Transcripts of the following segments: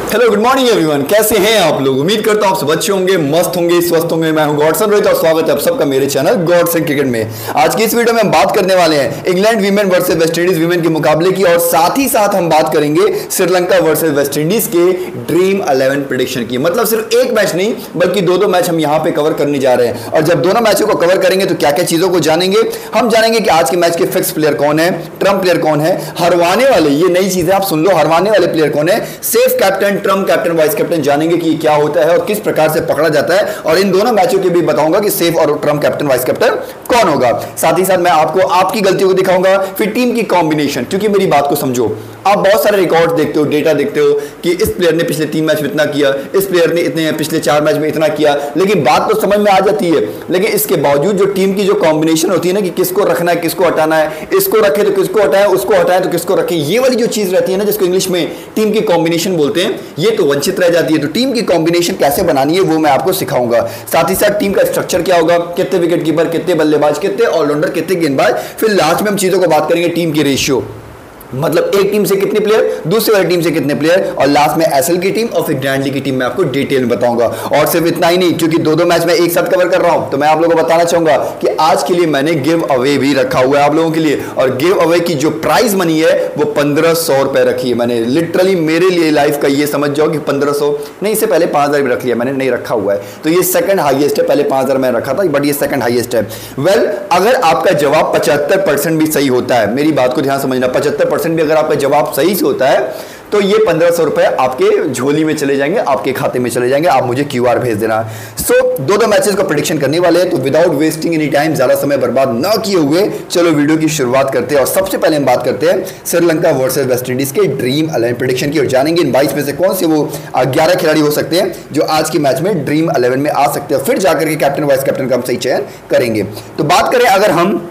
Hello good morning everyone, कैसे हैं आप लोग। उम्मीद करता हूं आप सब अच्छे होंगे, मस्त होंगे, स्वस्थ होंगे। मैं हूं गॉडसन रोहित और स्वागत है आप सबका मेरे चैनल गॉडसन क्रिकेट में। आज की इस वीडियो में हम बात करने वाले हैं England women versus West Indies women के मुकाबले की, और साथ ही साथ हम बात करेंगे श्रीलंका वर्सेस वेस्ट इंडीज के ड्रीम 11 प्रेडिक्शन की। मतलब सिर्फ एक मैच नहीं बल्कि दो मैच हम यहाँ पे कवर करने जा रहे हैं, और जब दोनों मैचों को कवर करेंगे तो क्या क्या चीजों को जानेंगे। हम जानेंगे कि आज के मैच के फिक्स प्लेयर कौन है, ट्रम्प प्लेयर कौन है, हरवाने वाले, ये नई चीज है आप सुन लो, हरवाने वाले प्लेयर कौन है, safe captain, trump captain, vice captain, जानेंगे कि क्या होता है और किस प्रकार से पकड़ा जाता है। और इन दोनों मैचों के भी बताऊंगा कि सेफ और ट्रम्प कैप्टन, वाइस कैप्टन कौन होगा। साथ ही साथ मैं आपको आपकी गलतियों को दिखाऊंगा, फिर टीम की कॉम्बिनेशन। क्योंकि मेरी बात को समझो, आप बहुत सारे रिकॉर्ड देखते हो, डेटा देखते हो कि इस प्लेयर ने पिछले 3 मैच में इतना किया, इस प्लेयर ने इतने पिछले 4 मैच में इतना किया, लेकिन बात तो समझ में आ जाती है। लेकिन इसके बावजूद जो टीम की जो कॉम्बिनेशन होती है ना, कि किसको रखना है, किसको हटाना है, इसको रखे तो किसको हटाए, उसको हटाए तो किसको रखे, ये वाली जो चीज रहती है ना, जिसको इंग्लिश में टीम की कॉम्बिनेशन बोलते हैं, ये तो वंचित रह जाती है। तो टीम की कॉम्बिनेशन कैसे बनानी है वो मैं आपको सिखाऊंगा। साथ ही साथ टीम का स्ट्रक्चर क्या होगा, कितने विकेट कीपर, कितने बल्लेबाज, कितने ऑलराउंडर, कितने गेंदबाज, फिर लास्ट में हम चीजों को बात करेंगे टीम की रेशियो, मतलब एक टीम से कितने प्लेयर, दूसरी वाली टीम से कितने प्लेयर, और लास्ट में एसएल की टीम और फिर ग्रैंड लीग की टीम में आपको डिटेल में बताऊंगा। और सिर्फ इतना ही नहीं, क्योंकि दो मैच में एक साथ कवर कर रहा हूं, तो मैं आप लोगों को बताना चाहूंगा कि आज के लिए मैंने गिव अवे भी रखा हुआ है आप लोगों के लिए। और गिव अवे की जो प्राइज मनी है वो 1500 रुपए रखी है मैंने। लिटरली मेरे लिए लाइफ का ये समझ जाओ कि 1500 नहीं, इससे पहले 5000 भी रख लिया मैंने, नहीं रखा हुआ है, तो ये सेकंड हाईएस्ट है। पहले 5000 मैंने रखा था, बट ये सेकंड हाईएस्ट है। वेल, अगर आपका जवाब 75% भी सही होता है, मेरी बात को ध्यान समझना, 75% भी अगर आपका जवाब सही से होता है तो ये 1500 रुपए आपके झोली में चले जाएंगे, आपके खाते में चले जाएंगे। आप मुझे क्यूआर भेज देना। सो दो मैचेस का प्रेडिक्शन करने वाले हैं, तो विदाउट वेस्टिंग एनी टाइम, ज्यादा समय बर्बाद ना किए हुए चलो वीडियो की शुरुआत करते हैं। और सबसे पहले हम बात करते हैं श्रीलंका वर्सेस वेस्ट इंडीज के ड्रीम 11 प्रेडिक्शन की, और जानेंगे इन 22 में से कौन से वो 11 खिलाड़ी हो सकते हैं जो आज के मैच में ड्रीम 11 में आ सकते हैं। फिर जाकर के कैप्टन, वाइस कैप्टन का हम सही चयन करेंगे। तो बात करें अगर हम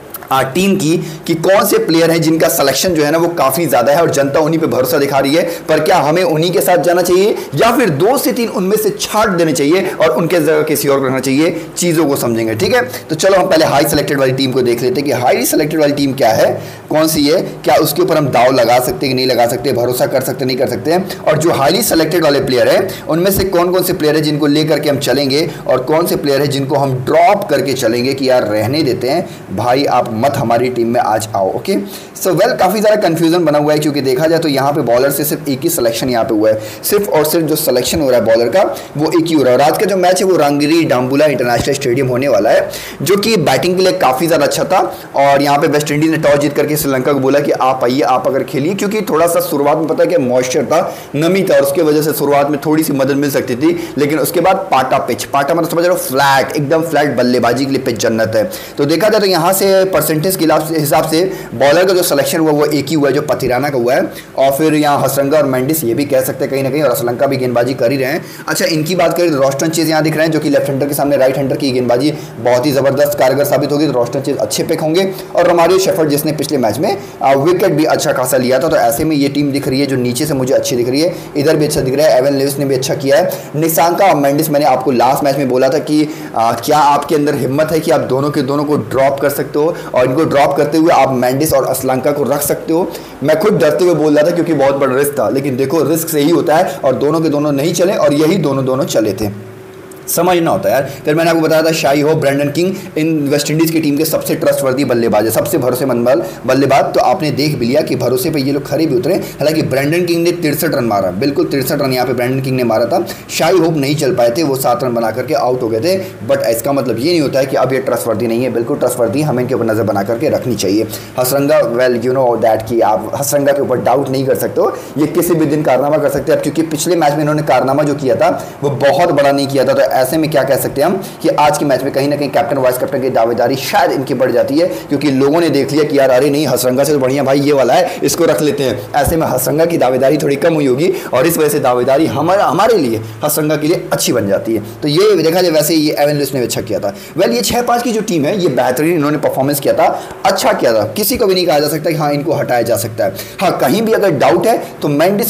टीम की कि कौन से प्लेयर हैं जिनका सिलेक्शन जो है ना वो काफी ज्यादा है और जनता उन्हीं पे भरोसा दिखा रही है, पर क्या हमें उन्हीं के साथ जाना चाहिए या फिर 2 से 3 उनमें से छांट देने चाहिए और उनके जगह किसी और को रखना चाहिए, चीजों को समझेंगे। ठीक है, तो चलो हम पहले हाई सिलेक्टेड वाली टीम को देख लेते हैं कि हाई सिलेक्टेड वाली टीम क्या है, कौन सी है, क्या उसके ऊपर हम दाव लगा सकते हैं कि नहीं लगा सकते, भरोसा कर सकते नहीं कर सकते हैं। और जो हाईली सिलेक्टेड वाले प्लेयर है उनमें से कौन कौन से प्लेयर है जिनको लेकर के हम चलेंगे, और कौन से प्लेयर है जिनको हम ड्रॉप करके चलेंगे कि यार रहने देते हैं भाई, आप मत हमारी टीम में आज आओ। ओके, सो वेल, काफी सारा कंफ्यूजन बना हुआ है, क्योंकि देखा जाए तो यहाँ पे बॉलर से सिर्फ एक ही सिलेक्शन यहाँ पे हुआ है, सिर्फ और सिर्फ जो सिलेक्शन हो रहा है बॉलर का वो एक ही हो रहा है। और आज का जो मैच है वो रंगरी डाम्बुला इंटरनेशनल स्टेडियम होने वाला है, जो कि बैटिंग के लिए काफी ज्यादा अच्छा था। और यहाँ पे वेस्ट इंडीज ने टॉस जीत करके श्रीलंका को बोला कि आप आइए, आप अगर खेलिए, क्योंकि थोड़ा सा शुरुआत में पता है कि मॉइस्चर था, नमी था, और उसकी वजह से शुरुआत में थोड़ी सी मदद मिल सकती थी। लेकिन उसके बाद पाटा पिच, पाटा मतलब समझ लो फ्लैट, एकदम फ्लैट बल्लेबाजी के लिए पिच जन्नत है। तो देखा जाए तो यहाँ से परसेंटेज के हिसाब से बॉलर का जो सिलेक्शन हुआ वो एक ही हुआ है जो पथिराना का हुआ है। और फिर यहाँ हसरंगा और मेंडिस ये भी कह सकते हैं कहीं ना कहीं, और श्रीलंका भी गेंदबाजी कर ही रहे हैं। अच्छा, इनकी बात करें तो रोस्टन चेज यहाँ दिख रहे हैं, जो कि लेफ्ट हैंडर के सामने राइट हैंडर की गेंदबाजी बहुत ही जबरदस्त कारगर साबित होगी, तो रोस्टन चेज अच्छे पिक होंगे। और रोमारियो शेफर्ड जिसने पिछले मैच में विकेट भी अच्छा खासा लिया था, तो ऐसे में ये टीम दिख रही है जो नीचे से मुझे अच्छी दिख रही है, इधर भी अच्छा दिख रहा है। एवन लेविस ने भी अच्छा किया है। निशांका और मेंडिस, मैंने आपको लास्ट मैच में बोला था कि क्या आपके अंदर हिम्मत है कि आप दोनों के दोनों को ड्रॉप कर सकते हो, और इनको ड्रॉप करते हुए आप मेंडिस और श्रीलंका को रख सकते हो। मैं खुद डरते हुए बोल रहा था क्योंकि बहुत बड़ा रिस्क था, लेकिन देखो रिस्क से ही होता है, और दोनों के दोनों नहीं चले, और यही दोनों चले थे, समझना होता है यार। फिर मैंने आपको बताया था शाई होप, ब्रेंडन किंग इन वेस्ट इंडीज की टीम के सबसे ट्रस्टवर्दी बल्लेबाज है, सबसे भरोसेमंद बल्लेबाज। तो आपने देख भी लिया कि भरोसे पे ये लोग खरे भी उतरे। हालांकि ब्रेंडन किंग ने 63 रन मारा, बिल्कुल 63 रन यहाँ पे ब्रेंडन किंग ने मारा था। शाई होप नहीं चल पाए थे, वो 7 रन बना करके आउट हो गए थे। बट इसका मतलब ये नहीं होता है कि अब ये ट्रस्टवर्दी नहीं है, बिल्कुल ट्रस्टवर्दी, हमें इनके ऊपर नजर बना करके रखनी चाहिए। Hasaranga, well you know that कि आप हसरंगा के ऊपर डाउट नहीं कर सकते हो, ये किसी भी दिन कारनामा कर सकते हैं, क्योंकि पिछले मैच में इन्होंने कारनामा जो किया था वो बहुत बड़ा नहीं किया था। तो ऐसे में क्या कह सकते हम कि आज के मैच में कहीं ना कहीं कैप्टन, वाइस कैप्टन की दावेदारी शायद इनकी बढ़ जाती है, क्योंकि लोगों ने देख लिया कि यार अरे नहीं, हसरंगा से तो बढ़िया भाई ये वाला है, इसको रख लेते हैं। ऐसे में हसरंगा की दावेदारी थोड़ी कम हुई होगी, और इस वजह से दावेदारी हमारे लिए, हसरंगा के लिए अच्छी बन जाती है। तो ये देखा जाए वैसे ये एवन लुइस ने अच्छा किया था। वेल, ये 6-5 की जो टीम है ये बेहतरीन इन्होंने परफॉर्मेंस किया था, अच्छा किया था, किसी को भी नहीं कहा जा सकता कि हाँ इनको हटाया जा सकता है। हाँ, कहीं भी अगर डाउट है तो मेंडिस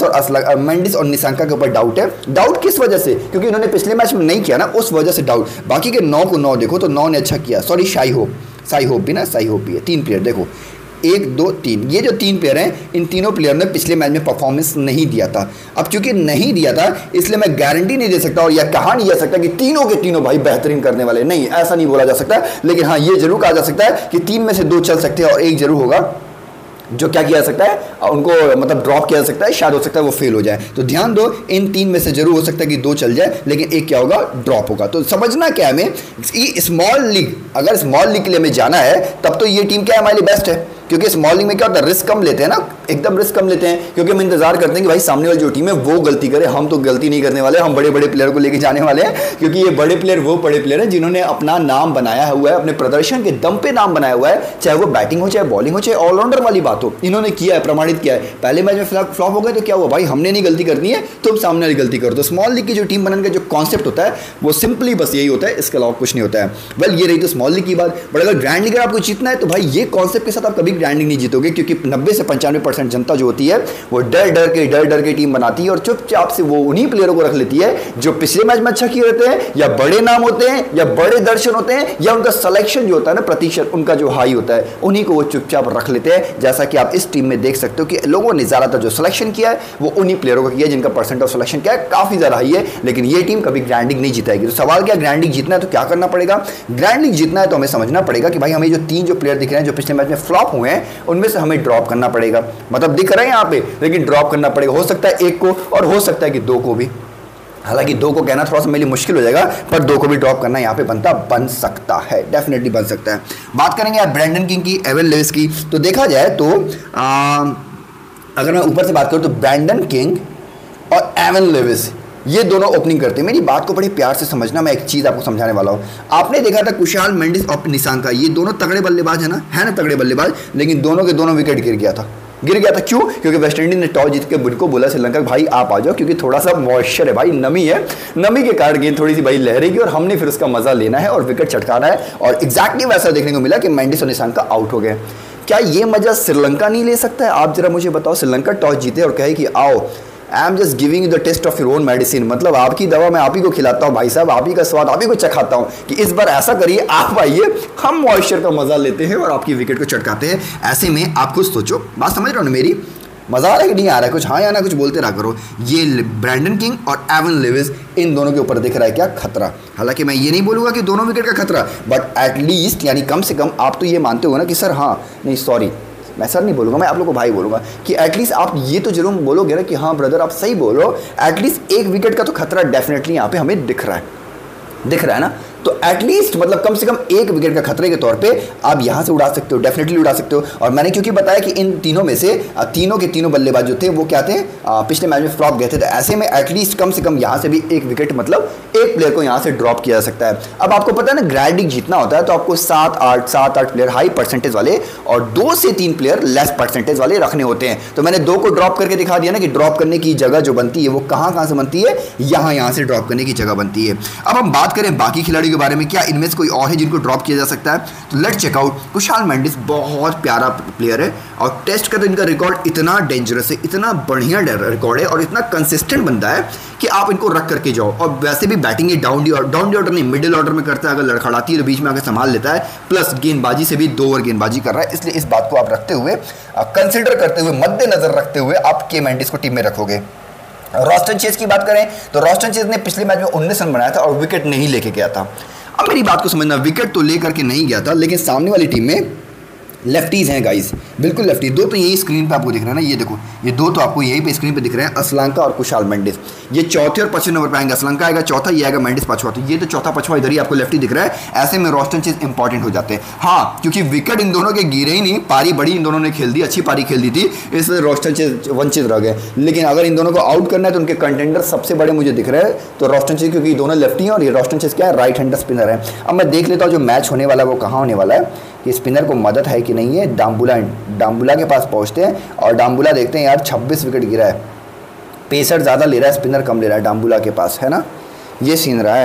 और निशांका के ऊपर डाउट है। डाउट किस वजह से? क्योंकि इन्होंने पिछले मैच में नहीं किया ना, उस वजह से डाउट। बाकी के 9 को 9 देखो तो 9 ने अच्छा किया। सॉरी, साई होप भी ना, साई होप भी है। 3 प्लेयर देखो, 1 2 3, ये जो 3 प्लेयर हैं, इन तीनों प्लेयर ने पिछले मैच में परफॉर्मेंस नहीं दिया था। अब चूंकि नहीं दिया था इसलिए मैं गारंटी नहीं दे सकता और यह कहा नहीं जा सकता कि तीनों के तीनों भाई बेहतरीन करने वाले, नहीं ऐसा नहीं बोला जा सकता। लेकिन हाँ ये जरूर कहा जा सकता है कि 3 में से 2 चल सकते हैं और एक जरूर होगा जो क्या किया जा सकता है, उनको मतलब ड्रॉप किया जा सकता है, शायद हो सकता है वो फेल हो जाए। तो ध्यान दो, इन 3 में से जरूर हो सकता है कि 2 चल जाए लेकिन एक क्या होगा, ड्रॉप होगा। तो समझना क्या है हमें, स्मॉल लीग, अगर स्मॉल लीग के लिए हमें जाना है तब तो ये टीम क्या है, हमारे लिए बेस्ट है। क्योंकि स्मॉल लीग में क्या होता है, रिस्क कम लेते हैं ना, एकदम रिस्क कम लेते हैं, क्योंकि हम इंतजार करते हैं कि भाई सामने वाली जो टीम है वो गलती करे। हम तो गलती नहीं करने वाले, हम बड़े बड़े प्लेयर को लेके जाने वाले हैं, क्योंकि ये बड़े प्लेयर वो बड़े प्लेयर हैं जिन्होंने अपना नाम बनाया हुआ है, अपने प्रदर्शन के दम पे नाम बनाया हुआ है, चाहे वो बैटिंग हो, चाहे बॉलिंग हो, चाहे ऑलराउंडर वाली बात हो, इन्होंने किया है, प्रमाणित किया है। पहले मैच में फ्लॉप हो गए तो क्या हुआ भाई, हमने नहीं गलती करनी है, तुम सामने वाली गलती करो। तो स्मॉल लीग की जो टीम बनाने का जो कॉन्सेप्ट होता है वो सिंपली बस यही होता है, इसके अलावा कुछ नहीं होता है। वेल ये रही तो स्मॉल लीग की बात। बट अगर ग्रैंड लीग आपको जीतना है तो भाई ये कॉन्सेप्ट के साथ आप कभी ग्रैंड लीग नहीं जीतोगे, क्योंकि 90 से 95% जनता जो होती है वो डर डर के टीम बनाती है और चुपचाप से वो उन्हीं प्लेयरों को रख लेती है जो पिछले मैच में अच्छा किए रहते हैं, या बड़े नाम होते हैं, या बड़े दर्शन होते हैं, या उनका सिलेक्शन जो होता है ना, प्रतिशत उनका जो हाई होता है, उन्हीं को वो चुपचाप रख लेते हैं। जैसा कि आप इस टीम में देख सकते हो कि लोगों ने ज्यादातर जो सिलेक्शन किया है वो उन्हीं प्लेयरों का किया जिनका परसेंट ऑफ सिलेक्शन क्या है, काफी ज्यादा हाई है। लेकिन ये टीम कभी ग्रैंड लीग नहीं जीताएगी। तो सवाल क्या, ग्रैंड लीग जीतना है तो क्या करना पड़ेगा? ग्रैंड लीग जीतना है तो हमें समझना पड़ेगा कि भाई हमें जो 3 जो प्लेयर दिख रहे हैं जो पिछले मैच में फ्लॉप हुए हैं उनमें से हमें ड्रॉप करना पड़ेगा। मतलब दिख रहे हैं यहाँ पे, लेकिन ड्रॉप करना पड़ेगा। हो सकता है 1 को और हो सकता है कि 2 को भी, हालांकि 2 को कहना थोड़ा सा मेरे लिए मुश्किल हो जाएगा, पर 2 को भी ड्रॉप करना यहाँ पे बन सकता है, डेफिनेटली बन सकता है। बात करेंगे आप ब्रैंडन किंग की, एवन लेविस की, तो देखा जाए तो अगर मैं ऊपर से बात करूँ तो ब्रैंडन किंग और एवन लेविस ये दोनों ओपनिंग करते हैं। मेरी बात को बड़े प्यार से समझना, मैं एक चीज़ आपको समझाने वाला हूँ। आपने देखा था कुशाल मेंडिस और निशांका, ये दोनों तगड़े बल्लेबाज है ना तगड़े बल्लेबाज, लेकिन दोनों के दोनों विकेट गिर गया था। क्यों? क्योंकि वेस्ट इंडीज ने टॉस जीत के उनको बोला श्रीलंका भाई आप आ जाओ, क्योंकि थोड़ा सा मॉइस्चर है भाई, नमी है, नमी के कारण गेंद थोड़ी सी भाई लहरेगी और हमने फिर उसका मजा लेना है और विकेट चटकाना है। और एग्जैक्टली वैसा देखने को मिला कि मेंडिस और निशांका आउट हो गए। क्या ये मजा श्रीलंका नहीं ले सकता है? आप जरा मुझे बताओ, श्रीलंका टॉस जीते और कहे कि आओ, I am just giving you the taste of your own medicine, मतलब आपकी दवा मैं आप ही को खिलाता हूँ भाई साहब, आप ही का स्वाद आप ही को चखाता हूँ कि इस बार ऐसा करिए, आप आइए, हम मॉइस्चर का मजा लेते हैं और आपकी विकेट को चटकाते हैं। ऐसे में आप खुद सोचो, बात समझ रहे हो ना मेरी? मजा आ रहा है कि नहीं आ रहा है? कुछ हाँ या ना कुछ बोलते रहा करो। ये ब्रैंडन किंग और एवन लेविस, इन दोनों के ऊपर दिख रहा है क्या खतरा? हालांकि मैं ये नहीं बोलूँगा कि दोनों विकेट का खतरा, बट एटलीस्ट यानी कम से कम आप तो ये मानते हो ना कि सर हाँ नहीं सॉरी मैं सर नहीं बोलूँगा, मैं आप लोगों को भाई बोलूँगा कि एटलीस्ट आप ये तो जरूर बोलोगे ना कि हाँ ब्रदर आप सही बोलो, एटलीस्ट 1 विकेट का तो खतरा डेफिनेटली यहाँ पे हमें दिख रहा है ना। तो एटलीस्ट मतलब कम से कम 1 विकेट का खतरे के तौर पे आप यहाँ से उड़ा सकते हो, डेफिनेटली उड़ा सकते हो। और मैंने क्योंकि बताया कि इन तीनों में से तीनों के तीनों बल्लेबाज जो थे वो क्या थे, पिछले मैच में फ्लॉप गए थे, तो ऐसे में एटलीस्ट कम से कम यहाँ से भी 1 विकेट मतलब 1 प्लेयर को यहाँ से ड्रॉप किया जा सकता है। अब आपको पता है ना ग्रैंड लीग जीतना होता है तो आपको 7-8 प्लेयर हाई परसेंटेज वाले और 2 से 3 प्लेयर लेस परसेंटेज वाले रखने होते हैं। तो मैंने 2 को ड्रॉप करके दिखा दिया ना कि ड्रॉप करने की जगह जो बनती है वो कहाँ से बनती है, यहाँ से ड्रॉप करने की जगह बनती है। अब हम बात करें बाकी खिलाड़ियों के बारे में, क्या इनमें कोई और है जिनको ड्रॉप किया जा सकता है? तो let's check out. Kusal Mendis बहुत प्यारा प्लेयर है और टेस्ट का तो इनका रिकॉर्ड इतना डेंजरस है, इतना बढ़िया रिकॉर्ड है और इतना कंसिस्टेंट बंदा है कि आप इनको रख करके जाओ। और वैसे भी बैटिंग ये डाउन दी ऑर्डर नहीं, मिडिल ऑर्डर में करता है, अगर लड़खड़ाती है तो बीच में आकर संभाल लेता है, प्लस गेंदबाजी से भी 2 ओवर गेंदबाजी कर रहा है। इसलिए इस बात को आप रखते हुए, कंसिडर करते हुए, मद्देनजर रखते हुए आप के मेंडिस को टीम में रखोगे। रॉस्टन चेज की बात करें तो रॉस्टन चेज ने पिछले मैच में 19 रन बनाया था और विकेट नहीं लेके गया था। अब मेरी बात को समझना, विकेट तो लेकर के नहीं गया था, लेकिन सामने वाली टीम में लेफ्टीज हैं गाइस, बिल्कुल लेफ्टी। 2 तो यही स्क्रीन पे आपको दिख रहा है ना, ये देखो ये 2 तो आपको यहीं पे स्क्रीन पे दिख रहे हैं, असलंका और कुशाल मेंडिस। ये चौथे और 5वें नंबर पे आएंगे, असलंका आएगा चौथा, ये आएगा मेंडिस 5वां। तो ये तो चौथा 5वां इधर ही आपको लेफ्टी दिख रहा है। ऐसे में रॉस्टन चेज इंपॉर्टेंट हो जाते हैं। हाँ, क्योंकि विकेट इन दोनों के गिरे ही नहीं, पारी बड़ी इन दोनों ने खेल दी, अच्छी पारी खेल दी थी, इसलिए रॉस्टन चेज वंचित रह गए। लेकिन अगर इन दोनों को आउट करना है तो उनके कंटेंडर सबसे बड़े मुझे दिख रहे हैं तो रॉस्टन चेज, क्योंकि दोनों लेफ्टी हैं और ये रॉस्टन चेज क्या है, राइट हैंडर स्पिनर है। अब मैं देख लेता हूँ जो मैच होने वाला है वो कहाँ होने वाला है, कि स्पिनर को मदद है कि नहीं है। डाम्बुला के पास पहुंचते हैं और डाम्बुला देखते हैं यार 26 विकेट गिरा है, पेसर ज़्यादा ले रहा है, स्पिनर कम ले रहा है डाम्बुला के पास, है ना, ये सीन रहा है।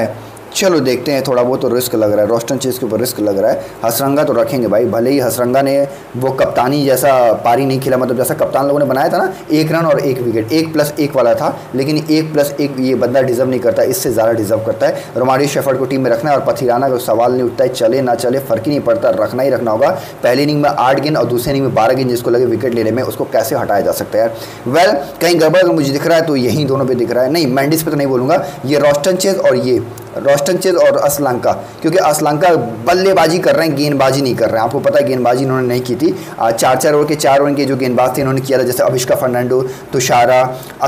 चलो देखते हैं, थोड़ा बहुत तो रिस्क लग रहा है, रोस्टन चेज के ऊपर रिस्क लग रहा है। हसरंगा तो रखेंगे भाई, भले ही हसरंगा ने वो कप्तानी जैसा पारी नहीं खेला, मतलब जैसा कप्तान लोगों ने बनाया था ना, 1 रन और 1 विकेट, 1+1 वाला था, लेकिन 1+1 ये बंदा डिजर्व नहीं करता, इससे ज़्यादा डिजर्व करता है। रोमारियो शेफर्ड को टीम में रखना है, और पथिराना का सवाल नहीं उठता है, चले ना चले फ़र्क ही नहीं पड़ता, रखना ही रखना होगा। पहली इनिंग में 8 गेंद और दूसरी इनिंग में 12 गेंद जिसको लगे विकेट लेने में, उसको कैसे हटाया जा सकता है। वेल कहीं गड़बड़ अगर मुझे दिख रहा है तो यही दोनों पे दिख रहा है, नहीं मेंडिस पे तो नहीं बोलूँगा, ये रोस्टन चेज और असलंका, क्योंकि असलंका बल्लेबाजी कर रहे हैं, गेंदबाजी नहीं कर रहे हैं। आपको पता है गेंदबाजी इन्होंने नहीं की थी, 4 ओवर के 4 ओवर के जो गेंदबाज थे इन्होंने किया था, जैसे अभिषेक फर्नांडो, तुषारा,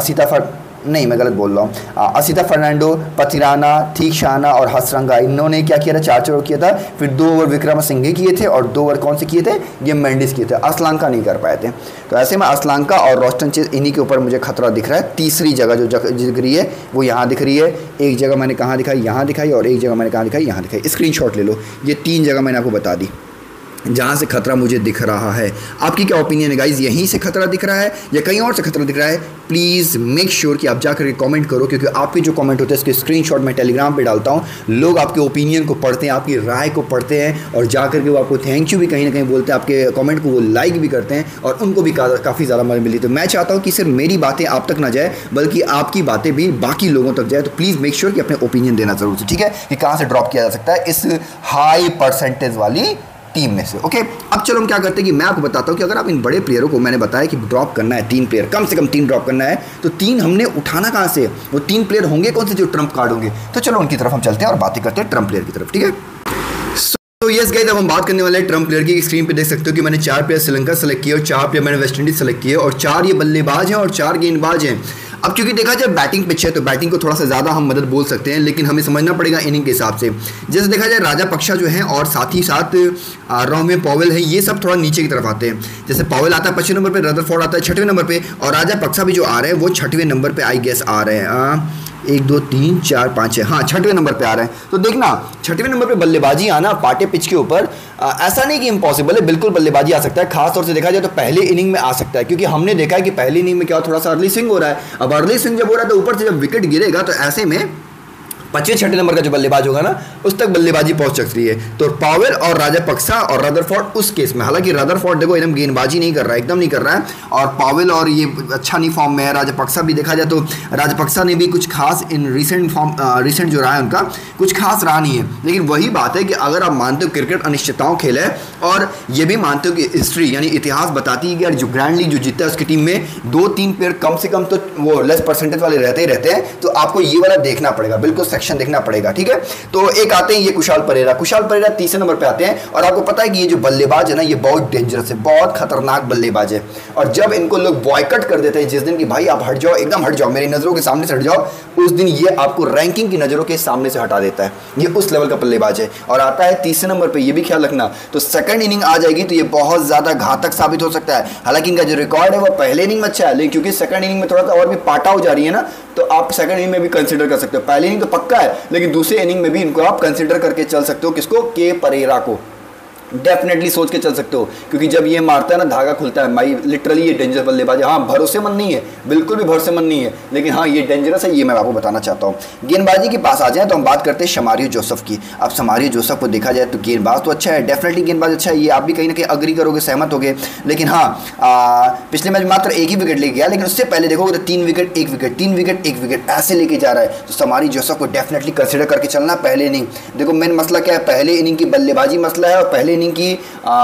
असिता फर्नांडो, पथिराना, थीक्षाना और हसरंगा, इन्होंने क्या किया था, 4 ओवर किया था। फिर 2 ओवर विक्रमसिंघे किए थे और 2 ओवर कौन से किए थे, ये मेंडिस किए थे, असलंका नहीं कर पाए थे। तो ऐसे में असलंका और रोस्टन चेज इन्हीं के ऊपर मुझे खतरा दिख रहा है। तीसरी जगह जो दिख रही है वो यहाँ दिख रही है, एक जगह मैंने कहाँ दिखाई, यहाँ दिखाई, और एक जगह मैंने कहाँ दिखाई, यहाँ दिखाई। स्क्रीनशॉट ले लो, ये 3 जगह मैंने आपको बता दी जहाँ से खतरा मुझे दिख रहा है। आपकी क्या ओपिनियन है गाइज, यहीं से खतरा दिख रहा है या कहीं और से खतरा दिख रहा है? प्लीज़ मेक श्योर कि आप जाकर के कमेंट करो, क्योंकि आपके जो कमेंट होते हैं इसके स्क्रीनशॉट मैं टेलीग्राम पे डालता हूँ। लोग आपके ओपिनियन को पढ़ते हैं, आपकी राय को पढ़ते हैं, और जाकर के वो आपको थैंक यू भी कहीं ना कहीं बोलते हैं, आपके कमेंट को वो लाइक भी करते हैं, और उनको भी काफ़ी ज़्यादा मदद मिली। तो मैं चाहता हूँ कि सिर्फ मेरी बातें आप तक ना जाए, बल्कि आपकी बातें भी बाकी लोगों तक जाए। तो प्लीज़ मेक श्योर कि अपने ओपिनियन देना ज़रूर से, ठीक है, कि कहाँ से ड्रॉप किया जा सकता है इस हाई परसेंटेज वाली टीम में से। ओके, अब चलो हम क्या करते हैं कि मैं आपको बताता हूँ कि अगर आप इन बड़े प्लेयरों को, मैंने बताया कि ड्रॉप करना है 3 प्लेयर, कम से कम 3 ड्रॉप करना है, तो 3 हमने उठाना कहाँ से, वो 3 प्लेयर होंगे कौन से जो ट्रम्प कार्ड होंगे। तो चलो उनकी तरफ हम चलते हैं और बातें करते हैं ट्रम्प प्लेयर की तरफ, ठीक है। तो यस गाइस, अब हम बात करने वाले हैं ट्रम्प प्लेयर की। स्क्रीन पे देख सकते हो कि मैंने 4 प्लेयर श्रीलंका सेलेक्ट किए और 4 प्लेयर मैंने वेस्ट इंडीज सेलेक्ट किए, और 4 ये बल्लेबाज हैं और 4 गेंदबाज हैं। अब क्योंकि देखा जाए बैटिंग पिच है तो बैटिंग को थोड़ा सा ज़्यादा हम मदद बोल सकते हैं, लेकिन हमें समझना पड़ेगा इनिंग के हिसाब से। जैसे देखा जाए राजा पक्षा जो है और साथ ही साथ रोमियो पॉवेल है, ये सब थोड़ा नीचे की तरफ आते हैं। जैसे पॉवेल आता है 25वें नंबर पे, रदरफोर्ड आता है 6वें नंबर पे, और राजा पक्षा भी जो आ रहे हैं वो 6वें नंबर पे आई गेस आ रहे हैं। 1 2 3 4 5 6, हाँ 6वें नंबर पे आ रहे हैं। तो देखना 6वें नंबर पे बल्लेबाजी आना पाटे पिच के ऊपर, ऐसा नहीं कि इम्पॉसिबल है, बिल्कुल बल्लेबाजी आ सकता है। खास तौर से देखा जाए तो पहले इनिंग में आ सकता है, क्योंकि हमने देखा है कि पहली इनिंग में क्या थोड़ा सा अर्ली स्विंग हो रहा है। अब अर्ली स्विंग जब हो रहा है तो ऊपर से जब विकेट गिरेगा तो ऐसे में 25वें-6वें नंबर का जो बल्लेबाज होगा ना उस तक बल्लेबाजी पहुंच सकती है। तो पॉवेल और राजा पक्षा और रदरफोर्ड उस केस में, हालांकि रदरफोर्ड देखो एकदम गेंदबाजी नहीं कर रहा है, एकदम नहीं कर रहा है, और पॉवेल और ये अच्छा नहीं फॉर्म में है। राजा पक्षा भी देखा जाए तो राजा पक्षा ने भी कुछ खास इन रिसेंट जो रहा है उनका कुछ खास रहा नहीं है। लेकिन वही बात है कि अगर आप मानते हो क्रिकेट अनिश्चितताओं खेल है, और ये भी मानते हो कि हिस्ट्री यानी इतिहास बताती है कि यार जो ग्रैंड लीग जो जीतता है उसकी टीम में 2-3 प्लेयर कम से कम तो वो लेस परसेंटेज वाले रहते ही रहते हैं। तो आपको ये वाला देखना पड़ेगा, बिल्कुल सेक्शन देखना पड़ेगा, ठीक है। तो एक आते हैं ये कुशाल परेरा 3 नंबर पे आते हैं, और आपको पता है कि ये जो बल्लेबाज है ना ये बहुत डेंजरस है, बहुत खतरनाक बल्लेबाज है। और जब इनको लोग बॉयकट कर देते हैं जिस दिन कि भाई आप हट जाओ, एकदम हट जाओ, मेरी नजरों के सामने से हट जाओ, उस दिन ये आपको रैंकिंग की नजरों के सामने से हटा देता है। ये उस लेवल का बल्लेबाज है और आता है 30 नंबर पे, ये भी ख्याल रखना। तो सेकंड इनिंग आ जाएगी तो ये बहुत ज्यादा घातक साबित हो सकता है। हालांकि इनका जो रिकॉर्ड है वो पहले इनिंग में अच्छा है, लेकिन क्योंकि सेकंड इनिंग में थोड़ा सा और भी पाटा हो जा रही है ना, तो आप सेकंड इनिंग में भी कंसीडर कर सकते हो। पहली इनिंग तो पक्का है, लेकिन दूसरे इनिंग में भी इनको आप कंसीडर करके चल सकते हो। किसको? के परेरा को डेफिनेटली सोच के चल सकते हो, क्योंकि जब ये मारता है ना धागा खुलता है भाई, लिटरली ये डेंजर बल्लेबाज है। हाँ भरोसेमंद नहीं है, बिल्कुल भी भरोसेमंद नहीं है, लेकिन हाँ ये डेंजरस है, ये मैं आपको बताना चाहता हूँ। गेंदबाजी के पास आ जाए तो हम बात करते हैं शमारियो जोसेफ की। अब शमारियो जोसेफ को देखा जाए तो गेंदबाज तो अच्छा है, डेफिनेटली गेंदबाज अच्छा है, ये आप भी कहीं ना कहीं अग्री करोगे, सहमत होगे। लेकिन हाँ पिछले मैच मात्र 1 ही विकेट लेके गया, लेकिन उससे पहले देखोगे तो 3 विकेट 1 विकेट 3 विकेट 1 विकेट ऐसे लेके जा रहा है। तो शमारियो जोसेफ को डेफिनेटली कंसिडर करके चलना। पहले इनिंग देखो मेन मसला क्या है, पहले इनिंग की बल्लेबाजी मसला है, और पहले इनिंग की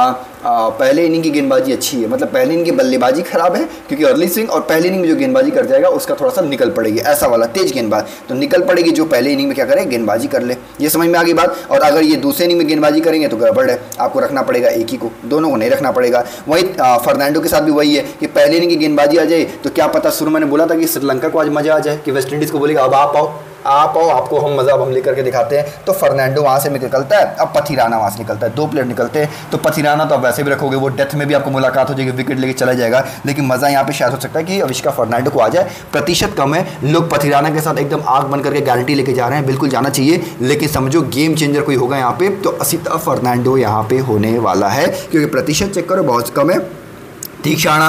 पहले इनिंग की गेंदबाजी अच्छी है, मतलब पहले इनिंग की बल्लेबाजी खराब है क्योंकि अर्ली स्विंग, और पहले इनिंग में जो गेंदबाजी कर जाएगा उसका थोड़ा सा निकल पड़ेगी, ऐसा वाला तेज गेंदबाज तो निकल पड़ेगी जो पहले इनिंग में क्या करे गेंदबाजी कर ले। ये समझ में आ गई बात। और अगर ये दूसरे इनिंग में गेंदबाजी करेंगे तो गड़बड़ है, आपको रखना पड़ेगा एक ही को, दोनों को नहीं रखना पड़ेगा। वही फर्नांडो के साथ भी वही है कि पहले इनिंग की गेंदबाजी आ जाए तो क्या पता, शुरू मैंने बोला था कि श्रीलंका को आज मजा आ जाए कि वेस्ट इंडीज़ को बोलेगा अब आप आओ आपको हम मज़ा हम लेकर के दिखाते हैं। तो फर्नांडो वहाँ से निकलता है, अब पथिराना वहाँ से निकलता है, 2 प्लेयर निकलते हैं। तो पथिराना तो आप वैसे भी रखोगे, वो डेथ में भी आपको मुलाकात हो जाएगी, विकेट लेके चला जाएगा, लेकिन मज़ा यहाँ पे शायद हो सकता है कि अविष्का फर्नांडो को आ जाए। प्रतिशत कम है, लोग पथिराना के साथ एकदम आग बन करके गारंटी लेके जा रहे हैं, बिल्कुल जाना चाहिए, लेकिन समझो गेम चेंजर कोई होगा यहाँ पे तो असिता फर्नांडो यहाँ पे होने वाला है, क्योंकि प्रतिशत चेक करो बहुत कम है। तीक्षाणा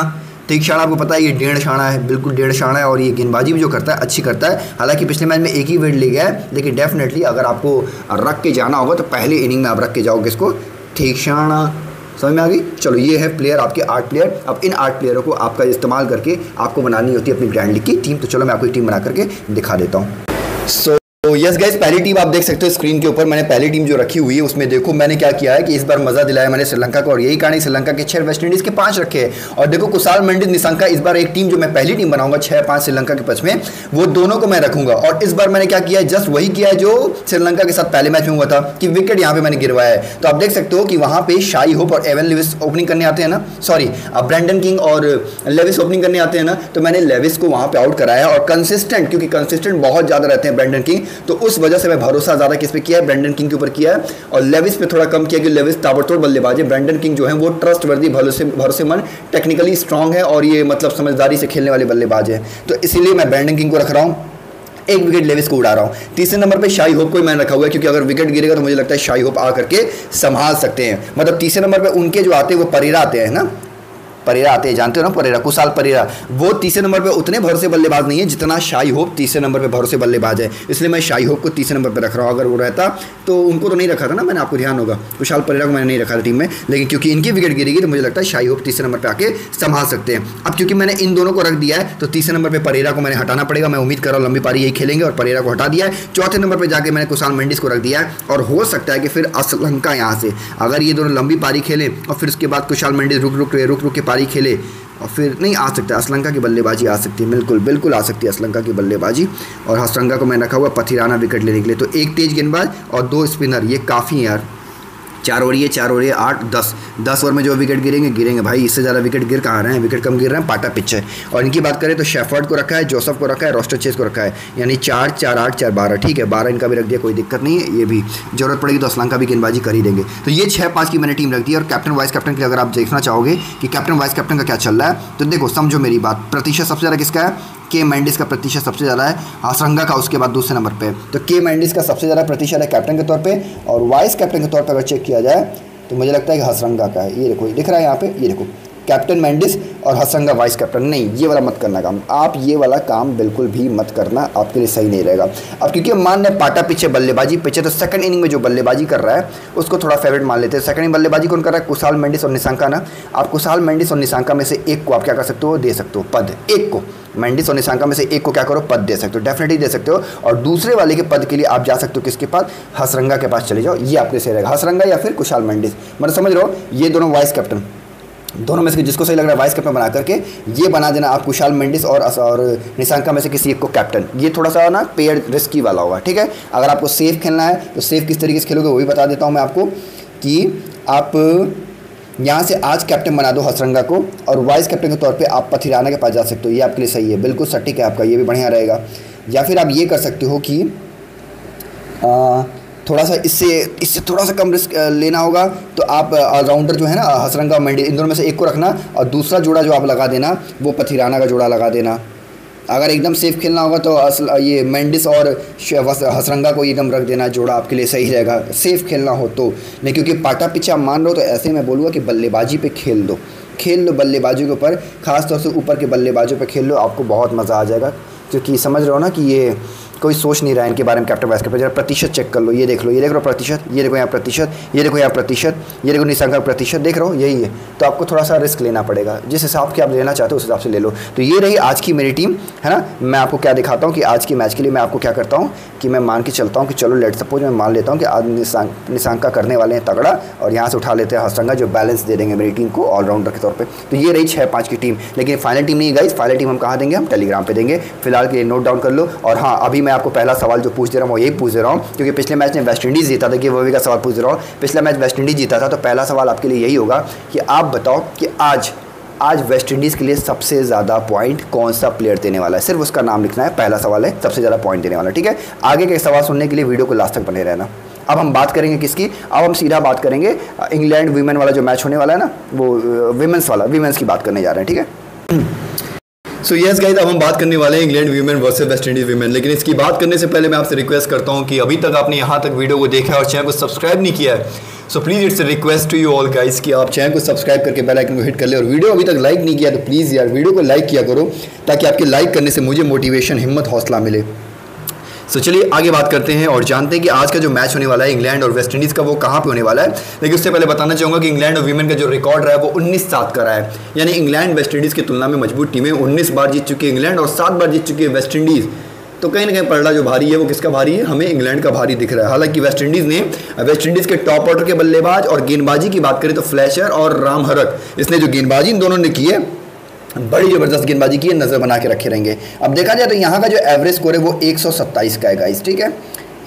तीक्षाणा आपको पता है ये डेढ़ शाणा है, बिल्कुल डेढ़ शाणा है, और ये गेंदबाजी भी जो करता है अच्छी करता है। हालांकि पिछले मैच में एक ही विकेट ले गया है, लेकिन डेफिनेटली अगर आपको रख के जाना होगा तो पहले इनिंग में आप रख के जाओगे इसको। तीक्षाणा समझ में आ गई। चलो ये है प्लेयर, आपके 8 प्लेयर। अब इन 8 प्लेयरों को आपका इस्तेमाल करके आपको बनानी होती है अपनी ग्रैंड लीग की टीम। तो चलो मैं आपको टीम बना करके दिखा देता हूँ। तो यस गाइस, पहली टीम आप देख सकते हो स्क्रीन के ऊपर। मैंने पहली टीम जो रखी हुई है उसमें देखो मैंने क्या किया है कि इस बार मजा दिलाया मैंने श्रीलंका को, और यही कारण श्रीलंका के 6 वेस्ट इंडीज के 5 रखे हैं। और देखो कुशाल मेंडिस निशंका, इस बार एक टीम जो मैं पहली टीम बनाऊंगा 6-5 श्रीलंका के पक्ष में, वो दोनों को मैं रखूंगा। और इस बार मैंने क्या किया है, जस्ट वही किया है जो श्रीलंका के साथ पहले मैच में हुआ था कि विकेट यहाँ पे मैंने गिरवाया है। तो आप देख सकते हो कि वहाँ पे शाई होप और एवन लेविस ओपनिंग करने आते हैं ना, सॉरी ब्रैंडन किंग और लेविस ओपनिंग करने आते हैं ना, तो मैंने लेविस को वहाँ पे आउट कराया। और कंसिस्टेंट, क्योंकि कंसिस्टेंट बहुत ज़्यादा रहते हैं ब्रैंडन किंग, तो उस वजह से मैं भरोसा ज़्यादा किस पे किया है, ब्रैंडन किंग के ऊपर किया है। और लेविस पे थोड़ा कम किया कि लेविस ताबड़तोड़ बल्लेबाज है। ब्रैंडन किंग जो है वो ट्रस्टवर्दी, भरोसेमंद, टेक्निकली स्ट्रांग है, और ये मतलब समझदारी से खेलने वाले बल्लेबाज है। तो इसीलिए मैं ब्रैंडन किंग को रख रहा हूँ, एक विकेट लेविस को उड़ा रहा हूँ। तीसरे नंबर पे शाई होप को मैंने रखा हुआ है, क्योंकि अगर विकेट गिरेगा तो मुझे लगता है शाई होप आ करके संभाल सकते हैं। मतलब तीसरे नंबर पे उनके जो आते हैं वो परेरा आते हैं ना, परेरा आते हैं, जानते हो ना परेरा, कुशाल परेरा, वो तीसरे नंबर पे उतने भरोसे बल्लेबाज नहीं है जितना शाई होप तीसरे नंबर पे भरोसे बल्लेबाज है। इसलिए मैं शाई होप को तीसरे नंबर पे रख रहा हूँ। अगर वो रहता तो उनको तो नहीं रखा था ना मैंने, आपको ध्यान होगा, कुशाल परेरा को मैंने नहीं रखा था टीम में, लेकिन क्योंकि इनकी विकेट गिरेगी तो मुझे लगता है शाई होप तीसरे नंबर पर आके संभाल सकते हैं। अब क्योंकि मैंने इन दोनों को रख दिया है तो तीसरे नंबर पर परेरा को मैंने हटाना पड़ेगा। मैं उम्मीद कर रहा हूँ लंबी पारी यही खेलेंगे और परेरा को हटा दिया है। चौथे नंबर पर जाकर मैंने कुशाल मेंडिस को रख दिया है, और हो सकता है कि फिर श्रीलंका यहाँ से अगर ये दोनों लंबी पारी खेलें और फिर उसके बाद कुशाल मेंडिस रुक के पारी खेले, और फिर नहीं आ सकता है श्रीलंका की बल्लेबाजी आ सकती है, बिल्कुल आ सकती है श्रीलंका की बल्लेबाजी। और श्रीलंका को मैंने रखा हुआ पथिराना विकेट लेने के लिए। तो एक तेज गेंदबाज और 2 स्पिनर, ये काफ़ी है यार। 4 ओवर 8, 10 ओवर में जो विकेट गिरेंगे भाई, इससे ज़्यादा विकेट गिर कहाँ रहे हैं, विकेट कम गिर रहे हैं, पाटा पिच है। और इनकी बात करें तो शेफर्ड को रखा है, जोसेफ को रखा है, रोस्टर चेस को रखा है, यानी 4, 4, 8, 4, 12, ठीक है, 12 इनका भी रख दिया, कोई दिक्कत नहीं है। ये भी जरूरत पड़ेगी तो श्रीलंका भी गेंदबाजी कर ही देंगे। तो ये 6-5 की मैंने टीम रख दी। और कैप्टन वाइस कैप्टन के लिए अगर आप देखना चाहोगे कि कैप्टन वाइस कैप्टन का क्या चल रहा है, तो देखो समझो मेरी बात, प्रतिशत सबसे ज़्यादा किसका है, के मेंडिस का प्रतिशत सबसे ज़्यादा है, श्रीलंका का उसके बाद दूसरे नंबर पे। तो के मेंडिस का सबसे ज़्यादा प्रतिशत है कैप्टन के तौर पे, और वाइस कैप्टन के तौर पर अगर चेक किया जाए तो मुझे लगता है कि श्रीलंका का है। ये देखो दिख रहा है यहाँ पे, ये देखो कैप्टन मेंडिस और श्रीलंका वाइस कैप्टन। नहीं, ये वाला मत करना काम, आप ये वाला काम बिल्कुल भी मत करना, आपके लिए सही नहीं रहेगा। अब क्योंकि मान लें पाटा पीछे बल्लेबाजी पीछे, तो सेकंड इनिंग में जो बल्लेबाजी कर रहा है उसको थोड़ा फेवरेट मान लेते हैं। सेकंड इनिंग बल्लेबाजी कौन कर रहा है, कुशाल मेंडिस और निशंका ना। आप कुशाल मेंडिस और निशंका में से एक को आप क्या कर सकते हो, दे सकते हो पद, एक को मेंडिस और निशंका में से एक को क्या करो, पद दे सकते हो, डेफिनेटली दे सकते हो। और दूसरे वाले के पद के लिए आप जा सकते हो किसके पास, श्रीलंका के पास चले जाओ, ये आपके सही रहेगा, श्रीलंका या फिर कुशाल मेंडिस। मतलब समझ रहे हो, ये दोनों वाइस कैप्टन, दोनों में से जिसको सही लग रहा है वाइस कैप्टन बना करके ये बना देना आप, कुशाल मेंडिस और निशंका में से किसी एक को कैप्टन। ये थोड़ा सा ना पेयर रिस्की वाला होगा, ठीक है। अगर आपको सेफ खेलना है तो सेफ किस तरीके से खेलोगे वो भी बता देता हूँ मैं आपको, कि आप यहाँ से आज कैप्टन बना दो श्रीलंका को, और वाइस कैप्टन के तौर पे आप पथिराना के पास जा सकते हो, ये आपके लिए सही है, बिल्कुल सटीक है आपका, ये भी बढ़िया रहेगा। या फिर आप ये कर सकते हो कि थोड़ा सा इससे थोड़ा सा कम रिस्क लेना होगा, तो आप ऑलराउंडर जो है ना श्रीलंका और मेंडिस, इन दोनों में से एक को रखना, और दूसरा जोड़ा जो आप लगा देना वो पथिराना का जोड़ा लगा देना। अगर एकदम सेफ खेलना होगा तो ये मेंडिस और श्रीलंका को एकदम रख देना जोड़ा, आपके लिए सही रहेगा सेफ खेलना हो तो। नहीं क्योंकि पाटा पिछा मान लो, तो ऐसे मैं बोलूँगा कि बल्लेबाजी पे खेल लो बल्लेबाजी के ऊपर, खासतौर से ऊपर के बल्लेबाजों पे खेल लो, आपको बहुत मज़ा आ जाएगा। क्योंकि समझ रहे हो ना कि ये कोई सोच नहीं रहा है इनके बारे में कैप्टन वाइस कैप्टन। जरा प्रतिशत चेक कर लो, ये देख लो प्रतिशत, ये देखो यहाँ प्रतिशत, ये देखो यहाँ प्रतिशत, ये देखो निशंका प्रतिशत, देख रहे हो यही है। तो आपको थोड़ा सा रिस्क लेना पड़ेगा, जिस हिसाब के आप लेना चाहते हो उस हिसाब से ले लो। तो ये रही आज की मेरी टीम, है ना। मैं आपको क्या दिखाता हूँ कि आज के मैच के लिए मैं आपको क्या करता हूँ कि मैं मान के चलता हूँ कि चलो लेट सपोज मैं मान लेता हूँ कि आज निशंका करने वाले हैं तगड़ा, और यहाँ से उठा लेते हैं श्रीलंका जो बैलेंस दे देंगे मेरी टीम को ऑलराउंडर के तौर पर। तो ये रही 6-5 की टीम, लेकिन फाइनल टीम नहीं गाइस, फाइनल टीम हम कहाँ देंगे, हम टेलीग्राम पे देंगे। फिलहाल के लिए नोट डाउन कर लो। और हाँ, अभी मैं आपको पहला सवाल पूछ दे रहा हूँ, यही पूछ दे रहा हूँ क्योंकि पिछले मैच में वेस्ट इंडीज़ जीता था, कि वो भी का सवाल पूछ रहा हूँ। पिछला मैच वेस्ट इंडीज़ जीता था, तो पहला सवाल आपके लिए यही होगा कि आप बताओ कि आज वेस्ट इंडीज़ के लिए सबसे ज़्यादा पॉइंट कौन सा प्लेयर देने वाला है, सिर्फ उसका नाम लिखना है। पहला सवाल है सबसे ज़्यादा पॉइंट देने वाला, ठीक है। आगे के सवाल सुनने के लिए वीडियो को लास्ट तक बने रहना। अब हम बात करेंगे किसकी, अब हम सीधा बात करेंगे इंग्लैंड वीमेन वाला जो मैच होने वाला है ना, वो विमेंस की बात करने जा रहे हैं, ठीक है। सो यस गाइस, अब हम बात करने वाले हैं England women versus West Indies women. लेकिन इसकी बात करने से पहले मैं आपसे रिक्वेस्ट करता हूं कि अभी तक आपने यहां तक वीडियो को देखा है और चैनल को सब्सक्राइब नहीं किया है, so please it's a request to you all guys कि आप चैनल को सब्सक्राइब करके बेल आइकन को हिट कर ले। और वीडियो अभी तक लाइक नहीं किया तो प्लीज़ यार वीडियो को लाइक किया करो, ताकि आपके लाइक करने से मुझे मोटिवेशन, हिम्मत, हौसला मिले। सो चलिए आगे बात करते हैं और जानते हैं कि आज का जो मैच होने वाला है इंग्लैंड और वेस्ट इंडीज़ का, वो कहाँ पे होने वाला है। लेकिन उससे पहले बताना चाहूँगा कि इंग्लैंड और वीमेन का जो रिकॉर्ड रहा है वो 19-7 का रहा है। यानी इंग्लैंड वेस्ट इंडीज़ की तुलना में मजबूत टीमें 19 बार जीत चुकी है इंग्लैंड और 7 बार जीत चुकी है वेस्ट इंडीज़। तो कहीं ना कहीं पलड़ा जो भारी है वो किसका भारी है, हमें इंग्लैंड का भारी दिख रहा है। हालांकि वेस्ट इंडीज़ के टॉप ऑर्डर के बल्लेबाज और गेंदबाजी की बात करें तो फ्लैशर और राम हरक, इसने जो गेंदबाजी इन दोनों ने की है, बड़ी ज़बरदस्त गेंदबाजी की है, नज़र बना के रखे रहेंगे। अब देखा जाए तो यहाँ का जो एवरेज स्कोर है वो 127 का है गाइस, ठीक है,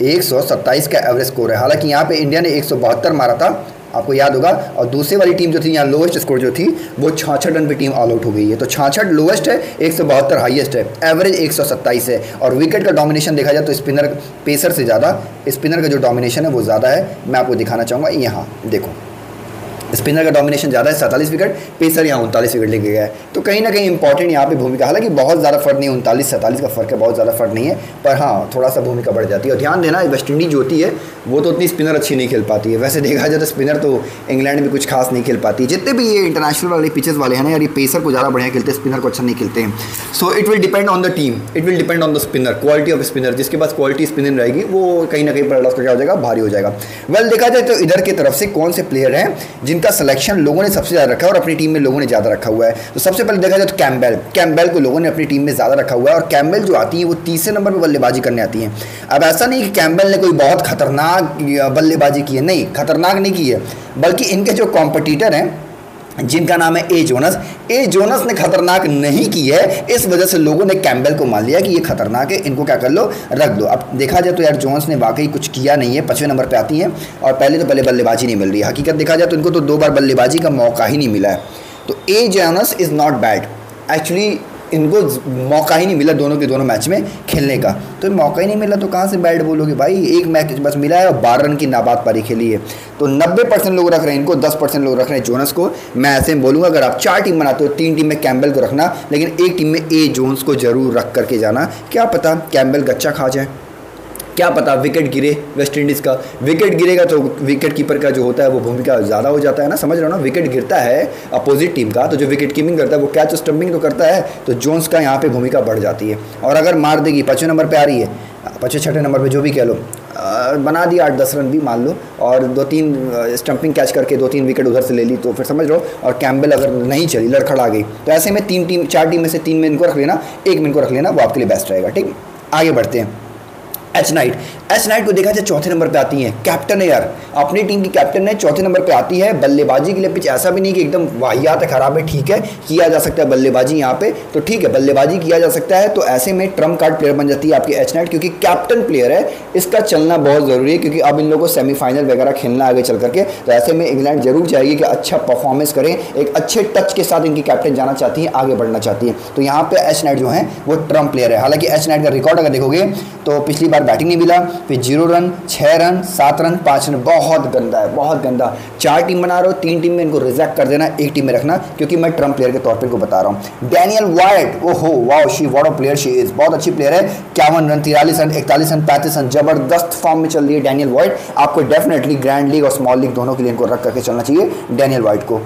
127 का एवरेज स्कोर है। हालांकि यहाँ पे इंडिया ने 172 मारा था, आपको याद होगा, और दूसरी वाली टीम जो थी यहाँ लोएस्ट स्कोर जो थी वो 66 रन पे टीम ऑल आउट हो गई है। तो 66 लोएस्ट है, 172 हाईएस्ट है, एवरेज 127 है। और विकेट का डोमिनेशन देखा जाए तो स्पिनर पेसर से ज़्यादा स्पिनर का जो डोमिनेशन है वो ज़्यादा है। मैं आपको दिखाना चाहूँगा, यहाँ देखो स्पिनर का डोमिनेशन ज़्यादा है, 47 विकेट, पेसर यहाँ 39 विकेट लेके गया है। तो कहीं ना कहीं इंपॉर्टेंट यहाँ पे भूमिका, हालांकि बहुत ज़्यादा फर्क नहीं है, 39-47 का फर्क है, बहुत ज़्यादा फर्क नहीं है, पर हाँ थोड़ा सा भूमिका बढ़ जाती है। और ध्यान देना, वेस्ट इंडीज जो होती है वो तो उतनी स्पिनर अच्छी नहीं खेल पाती है। वैसे देखा जाए तो स्पिनर तो इंग्लैंड में कुछ खास नहीं खेल पाती, जितने भी ये इंटरनेशनल वाले पिचेस वाले हैं ना यार, ये पेसर को ज़्यादा बढ़िया खेलते हैं, स्पिनर को अच्छा नहीं खेलते हैं। So it will depend on the team, it will depend on the spinner, quality of spinner. जिसके पास क्वालिटी स्पिनर रहेगी वो कहीं ना कहीं पर उसका क्या हो जाएगा, भारी हो जाएगा। वेल देखा जाए तो इधर की तरफ से कौन से प्लेयर हैं जिनका सिलेक्शन लोगों ने सबसे ज़्यादा रखा है और अपनी टीम में लोगों ने ज़्यादा रखा हुआ है। तो सबसे पहले देखा जाए तो कैम्बेल को लोगों ने अपनी टीम में ज़्यादा रखा हुआ है। और कैम्बेल जो आती है वो तीसरे नंबर पर बल्लेबाजी करने आती है। अब ऐसा नहीं कि कैम्बेल ने कोई बहुत खतरनाक बल्लेबाजी की है, नहीं, खतरनाक नहीं की है, बल्कि इनके जो कॉम्पिटिटर हैं जिनका नाम है ए जोनस ने खतरनाक नहीं की है। इस वजह से लोगों ने कैम्बेल को मान लिया कि ये खतरनाक है, इनको क्या कर लो, रख दो। अब देखा जाए तो यार जोनस ने वाकई कुछ किया नहीं है, 5वें नंबर पे आती हैं और पहले बल्लेबाजी नहीं मिल रही है। हकीकत देखा जाए तो इनको तो 2 बार बल्लेबाजी का मौका ही नहीं मिला है। तो A Jonas is not bad, actually इनको मौका ही नहीं मिला दोनों के दोनों मैच में खेलने का। तो मौका ही नहीं मिला तो कहाँ से बैड बोलोगे भाई, एक मैच बस मिला है और 12 रन की नाबाद पारी खेली है। तो 90% लोग रख रहे हैं इनको, 10% लोग रख रहे हैं जोनस को। मैं ऐसे में बोलूँगा, अगर आप 4 टीम बनाते हो, 3 टीम में कैम्बेल को रखना, लेकिन एक टीम में ए जोन्स को जरूर रख करके जाना। क्या पता कैम्बेल गच्चा खा जाए, क्या पता विकेट गिरे, वेस्ट इंडीज़ का विकेट गिरेगा तो विकेट कीपर का जो होता है वो भूमिका ज़्यादा हो जाता है ना, समझ रहे हो ना। विकेट गिरता है अपोजिट टीम का तो जो विकेट कीपिंग करता है वो कैच स्टंपिंग तो करता है, तो जोन्स का यहाँ पे भूमिका बढ़ जाती है। और अगर मार देगी, 5वें नंबर पे आ रही है, 5वें-6वें नंबर पे जो भी कह लो, बना दिया 8-10 रन भी मान लो, और 2-3 स्टंपिंग कैच करके 2-3 विकेट उधर से ले ली, तो फिर समझ लो। और कैम्बेल अगर नहीं चली, लड़खड़ा गई, तो ऐसे में 4 टीम में से 3 में इनको रख लेना, 1 में इनको रख लेना, वो आपके लिए बेस्ट रहेगा। ठीक, आगे बढ़ते हैं। एच नाइट को देखा जाए 4थे नंबर पे आती है, कैप्टन है यार, अपनी टीम की कैप्टन है, 4थे नंबर पे आती है। बल्लेबाजी के लिए पिच ऐसा भी नहीं कि एकदम वाहियात है, खराब है, ठीक है, किया जा सकता है बल्लेबाजी यहाँ पे, तो ठीक है बल्लेबाजी किया जा सकता है। तो ऐसे में ट्रम्प कार्ड प्लेयर बन जाती है आपकी एच नाइट, क्योंकि कैप्टन प्लेयर है, इसका चलना बहुत ज़रूरी है, क्योंकि अब इन लोगों को सेमीफाइनल वगैरह खेलना आगे चल करके। तो ऐसे में इंग्लैंड जरूर चाहेगी कि अच्छा परफॉर्मेंस करें, एक अच्छे टच के साथ इनकी कैप्टन जाना चाहती है, आगे बढ़ना चाहती है। तो यहाँ पे एच नाइट जो है वो ट्रम्प प्लेयर है। हालांकि एच नाइट का रिकॉर्ड अगर देखोगे तो पिछली बार बैटिंग नहीं मिला, फिर 0 रन, 6 रन, 7 रन, 5 रन, बहुत गंदा है, बहुत गंदा। 4 टीम बना रहे हो, 3 टीम में इनको रिजेक्ट कर देना, 1 टीम में रखना, क्योंकि मैं ट्रम्प प्लेयर के तौर पे इनको बता रहा हूँ। डैनियल वाइट, ओहो wow, she what a player she is, बहुत अच्छी प्लेयर है। 51 रन, 43 रन, 41 रन, 35 रन, जबरदस्त फॉर्म में चल रही है डैनियल वाइट। आपको डेफिनेटली ग्रैंड लीग और स्मॉल लीग दोनों के लिए इनको रख करके चलना चाहिए डैनियल वाइट को।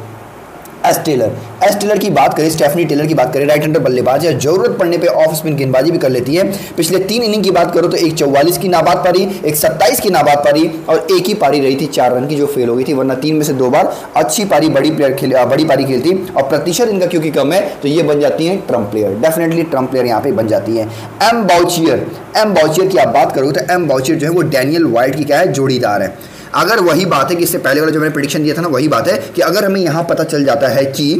एस टेलर की बात करें, स्टेफनी टेलर की बात करें, राइट हैंडर बल्लेबाज है, जरूरत पड़ने पे ऑफ स्पिन गेंदबाजी भी कर लेती है। पिछले 3 इनिंग की बात करो तो एक 44 की नाबाद पारी, एक 27 की नाबाद पारी, और एक ही पारी रही थी 4 रन की जो फेल हो गई थी, वरना 3 में से 2 बार अच्छी पारी बड़ी पारी खेलती। और प्रतिशत इनका क्योंकि कम है तो ये बन जाती है trump player, definitely trump player यहाँ पे बन जाती है। एम बाउचियर की आप बात करोगे तो एम बाउचियर जो है वो डैनियल वाइट की क्या है, जोड़ीदार है। अगर वही बात है कि इससे पहले वाला जो मैंने प्रेडिक्शन दिया था ना, वही बात है कि अगर हमें यहाँ पता चल जाता है कि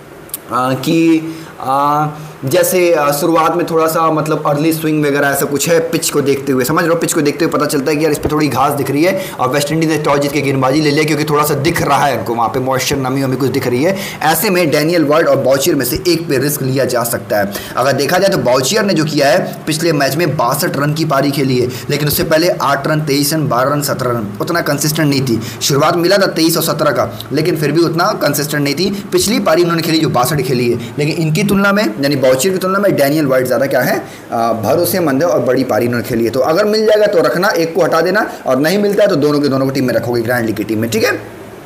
जैसे शुरुआत में थोड़ा सा मतलब अर्ली स्विंग वगैरह ऐसा कुछ है, पिच को देखते हुए, समझ लो, पिच को देखते हुए पता चलता है कि यार इस पर थोड़ी घास दिख रही है, और वेस्ट इंडीज ने टॉस जीत के गेंदबाजी ले लिया क्योंकि थोड़ा सा दिख रहा है उनको वहाँ पे मॉइस्चर, नमी वमी कुछ दिख रही है। ऐसे में डैनियल वाइट और बाउचियर में से एक पे रिस्क लिया जा सकता है। अगर देखा जाए तो बाउचियर ने जो किया है, पिछले मैच में 62 रन की पारी खेली है, लेकिन उससे पहले 8 रन, 23 रन, 12 रन, 17 रन, उतना कंसिस्टेंट नहीं थी। शुरुआत मिला था 23 और 17 का, लेकिन फिर भी उतना कंसिस्टेंट नहीं थी। पिछली पारी उन्होंने खेली जो 62 खेली है, लेकिन इनकी तुलना में यानी बाउचियर की तुलना में डैनियल वाइट ज़्यादा क्या है, भरोसेमंद है और बड़ी पारी उन्होंने खेली है। तो अगर मिल जाएगा तो रखना, एक को हटा देना, और नहीं मिलता है तो दोनों के दोनों को टीम में रखोगे, ग्रैंड लीग की टीम में, ठीक है।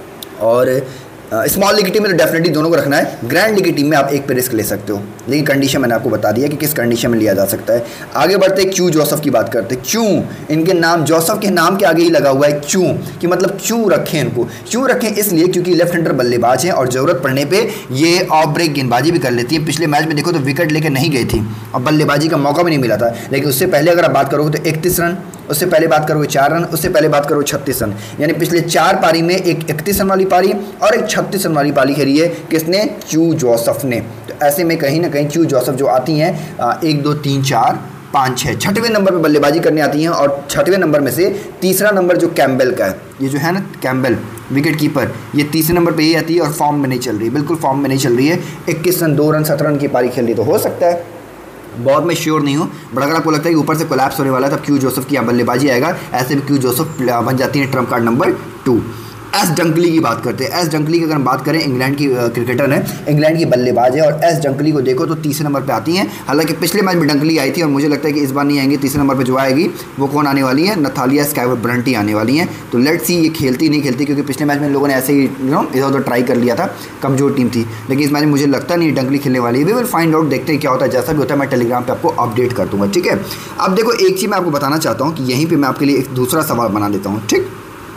और स्मॉल लीग की टीम में तो डेफिनेटली दोनों को रखना है। ग्रैंड लीग की टीम में आप एक पे रिस्क ले सकते हो, लेकिन कंडीशन मैंने आपको बता दिया कि किस कंडीशन में लिया जा सकता है। आगे बढ़ते क्यू जोसेफ की बात करते हैं। क्यों इनके नाम, जोसेफ के नाम के आगे ही लगा हुआ है क्यों, कि मतलब क्यों रखें इनको, क्यों रखें इसलिए क्योंकि लेफ्ट हैंडर बल्लेबाज हैं और ज़रूरत पड़ने पर ये ऑफ ब्रेक गेंदबाजी भी कर लेती है। पिछले मैच में देखो तो विकेट लेकर नहीं गई थी और बल्लेबाजी का मौका भी नहीं मिला था, लेकिन उससे पहले अगर आप बात करोगे तो 31 रन, उससे पहले बात करोगे 4 रन, उससे पहले बात करो 36 रन, यानी पिछले 4 पारी में एक 31 रन वाली पारी और एक 36 रन वाली पारी खेली है किसने, क्यू जोसेफ ने। तो ऐसे में कहीं ना कहीं क्यू जोसेफ जो आती हैं 1 2 3 4 5 6 छठवें नंबर पर बल्लेबाजी करने आती हैं, और छठवें नंबर में से तीसरा नंबर जो कैम्बेल का है, ये जो है ना कैम्बेल विकेट कीपर, ये तीसरे नंबर पे ही आती है और फॉर्म में नहीं चल रही, बिल्कुल फॉर्म में नहीं चल रही है। 21 रन 2 रन 17 रन की पारी खेल रही, तो हो सकता है, बहुत मैं श्योर नहीं हूँ, बट अगर आपको लगता है कि ऊपर से कोलैप्स होने वाला है तब क्यू जोसेफ की यहाँ बल्लेबाजी आएगा। ऐसे भी क्यू जोसेफ बन जाती है trump card number 2। S Dunkley की बात करते हैं। एस डंकली की अगर हम बात करें, इंग्लैंड की क्रिकेटर है, इंग्लैंड की बल्लेबाज है, और एस डंकली को देखो तो तीसरे नंबर पे आती हैं। हालांकि पिछले मैच में डंकली आई थी और मुझे लगता है कि इस बार नहीं आएंगी। तीसरे नंबर पे जो आएगी वो कौन आने वाली है, नथालिया स्काइवर ब्रंटी आने वाली हैं। तो लेट्स सी ये खेलती नहीं खेलती, क्योंकि पिछले मैच में लोगों ने ऐसे ही इधर उधर ट्राई कर लिया था, कमजोर टीम थी, लेकिन इस मैच में मुझे लगता नहीं डंकली खेलने वाली है। वी विल फाइंड आउट, देखते हैं क्या होता है। जैसा भी होता है मैं टेलीग्राम पर आपको अपडेट कर दूंगा, ठीक है। अब देखो एक चीज़ मैं आपको बताना चाहता हूँ कि यहीं पर मैं आपके लिए एक दूसरा सवाल बना देता हूँ, ठीक।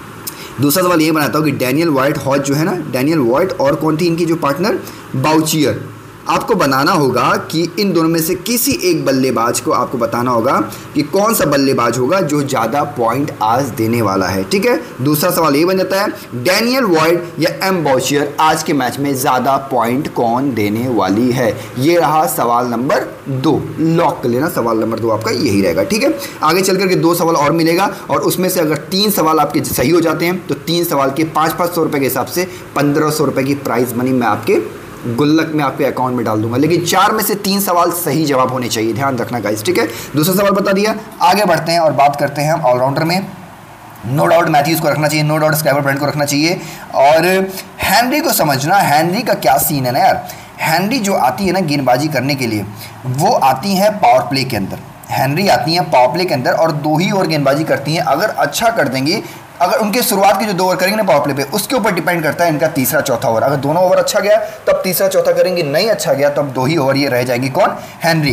दूसरा सवाल ये बनाता हूँ कि डैनियल वाइट हॉज जो है ना, डैनियल वाइट और कौन थी इनकी जो पार्टनर, बाउचियर। आपको बनाना होगा कि इन दोनों में से किसी एक बल्लेबाज को आपको बताना होगा कि कौन सा बल्लेबाज होगा जो ज़्यादा पॉइंट आज देने वाला है, ठीक है। दूसरा सवाल ये बन जाता है, डैनियल वाइट या एम बाउचियर आज के मैच में ज़्यादा पॉइंट कौन देने वाली है। ये रहा सवाल नंबर 2, लॉक कर लेना, सवाल नंबर 2 आपका यही रहेगा, ठीक है। आगे चल करके 2 सवाल और मिलेगा, और उसमें से अगर 3 सवाल आपके सही हो जाते हैं तो 3 सवाल के 500 रुपये के हिसाब से 1500 रुपये की प्राइज़ मनी मैं आपके गुल्लक में आपके अकाउंट में डाल दूंगा। लेकिन 4 में से 3 सवाल सही जवाब होने चाहिए, ध्यान रखना गाइस, ठीक है। दूसरा सवाल बता दिया। आगे बढ़ते हैं और बात करते हैं हम ऑलराउंडर में। नो डाउट मैथ्यूज़ को रखना चाहिए, नो डाउट स्काइवर ब्रांड को रखना चाहिए, और हेनरी को समझना, हेनरी का क्या सीन है ना यार। हेनरी जो आती है ना गेंदबाजी करने के लिए, वो आती है पावर प्ले के अंदर। हेनरी आती हैं पावर प्ले के अंदर और 2 ही ओवर गेंदबाजी करती हैं। अगर अच्छा कर देंगी, अगर उनके शुरुआत के जो 2 ओवर करेंगे ना पावर प्ले पे, उसके ऊपर डिपेंड करता है इनका तीसरा चौथा ओवर। अगर दोनों ओवर अच्छा गया तब तीसरा चौथा करेंगे, नहीं अच्छा गया तब 2 ही ओवर ये रह जाएंगी, कौन, हेनरी।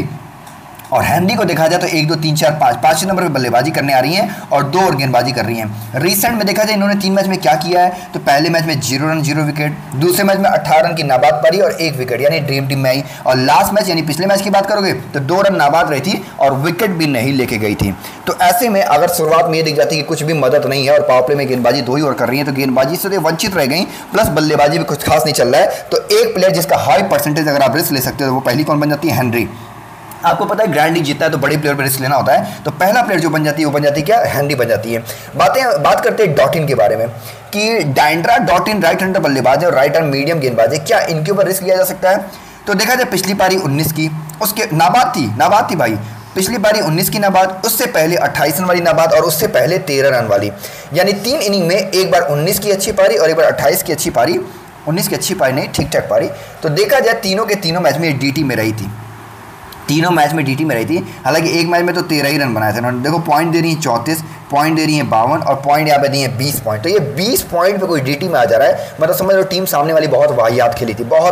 और हेनरी को देखा जाए तो 1 2 3 4 5 5 नंबर पे बल्लेबाजी करने आ रही हैं और 2 ओवर गेंदबाजी कर रही हैं। रिसेंट में देखा जाए इन्होंने 3 मैच में क्या किया है, तो पहले मैच में 0 रन 0 विकेट, दूसरे मैच में 18 रन की नाबाद पारी और 1 विकेट, यानी ड्रीम टीम में आई। और लास्ट मैच यानी पिछले मैच की बात करोगे तो 2 रन नाबाद रही थी और विकेट भी नहीं लेके गई थी। तो ऐसे में अगर शुरुआत में ये दिख जाती है कि कुछ भी मदद नहीं है और पावर प्ले में गेंदबाजी 2 ही ओवर कर रही है, तो गेंदबाजी से वंचित रह गई, प्लस बल्लेबाजी भी कुछ खास नहीं चल रहा है, तो एक प्लेयर जिसका हाई परसेंटेज अगर आप रिस्क ले सकते हो, वो पहली कौन बन जाती है, हेनरी। आपको पता है ग्रैंड लीग जीतता है तो बड़े प्लेयर पर रिस्क लेना होता है, तो पहला प्लेयर जो बन जाती है वो बन जाती है क्या, हेनरी बन जाती है। बात करते हैं डॉटिन के बारे में कि डायंड्रा डॉटिन राइट हैंडर बल्लेबाज है और राइट हैंड मीडियम गेंदबाज है, क्या इनके ऊपर रिस्क लिया जा सकता है। तो देखा जाए पिछली पारी 19 की, उसके नाबाद थी भाई, पिछली पारी 19 की नाबाद, उससे पहले 28 रन वाली नाबाद और उससे पहले 13 रन वाली, यानी 3 इनिंग में एक बार 19 की अच्छी पारी और एक बार 28 की अच्छी पारी, 19 की अच्छी पारी नहीं, ठीक ठाक पारी। तो देखा जाए तीनों के तीनों मैच में डीटी में रही थी, तीनों मैच में डीटी में रही थी। हालांकि एक मैच में तो 13 ही रन बनाए थे उन्होंने। देखो पॉइंट दे रही है 34, पॉइंट दे रही है 52 और पॉइंट यहाँ पे दी है 20 पॉइंट। तो ये 20 पॉइंट पे कोई डीटी में आ जा रहा है, मतलब समझ लो टीम सामने वाली बहुत वाहियात खेली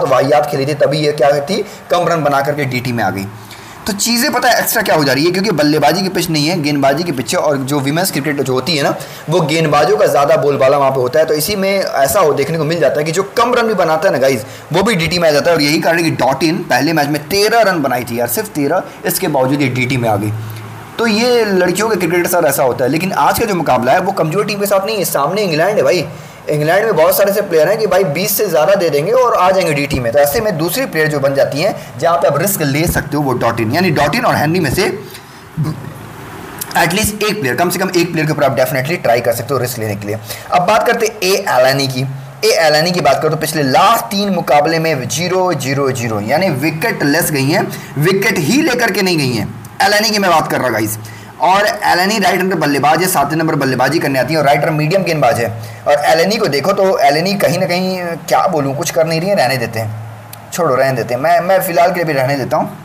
थी, तभी ये क्या थी, कम रन बना करके डीटी में आ गई। तो चीज़ें पता है एक्स्ट्रा क्या हो जा रही है, क्योंकि बल्लेबाजी की पिच नहीं है, गेंदबाजी की पिच है, और जो विमेंस क्रिकेट जो होती है ना, वो गेंदबाजों का ज़्यादा बोलबाला वहाँ पे होता है। तो इसी में ऐसा हो देखने को मिल जाता है कि जो कम रन भी बनाता है ना गाइज, वो भी डीटी में आ जाता है। और यही कारण है कि डॉटिन पहले मैच में 13 रन बनाई थी यार, सिर्फ 13, इसके बावजूद ये डीटी में आ गई। तो ये लड़कियों के क्रिकेट के साथ ऐसा होता है। लेकिन आज का जो मुकाबला है वो कमजोर टीम के साथ नहीं है, सामने इंग्लैंड है भाई। इंग्लैंड में बहुत सारे ऐसे प्लेयर हैं कि भाई 20 से ज़्यादा दे देंगे और आ जाएंगे डीटी में। तो ऐसे में दूसरी प्लेयर जो बन जाती हैं जहाँ पे आप रिस्क ले सकते हो वो डॉटिन, यानी डॉटिन और हेनरी में से एटलीस्ट एक प्लेयर, कम से कम एक प्लेयर के ऊपर आप डेफिनेटली ट्राई कर सकते हो रिस्क लेने के लिए। अब बात करते हैं ए एलानी की। ए एलानी की बात करो तो पिछले लास्ट 3 मुकाबले में 0-0-0 यानी विकेट लेस गई हैं, विकेट ही लेकर के नहीं गई हैं। एलानी की मैं बात कर रहा गाइस, और एलेनी राइट हैंडर बल्लेबाज है, 7वें नंबर बल्लेबाजी करने आती है और राइटर मीडियम गेंदबाज है। और एलेनी को देखो तो एलेनी कहीं ना कहीं क्या बोलूँ, कुछ कर नहीं रही है, रहने देते हैं, छोड़ो रहने देते हैं, मैं फिलहाल के लिए भी रहने देता हूँ।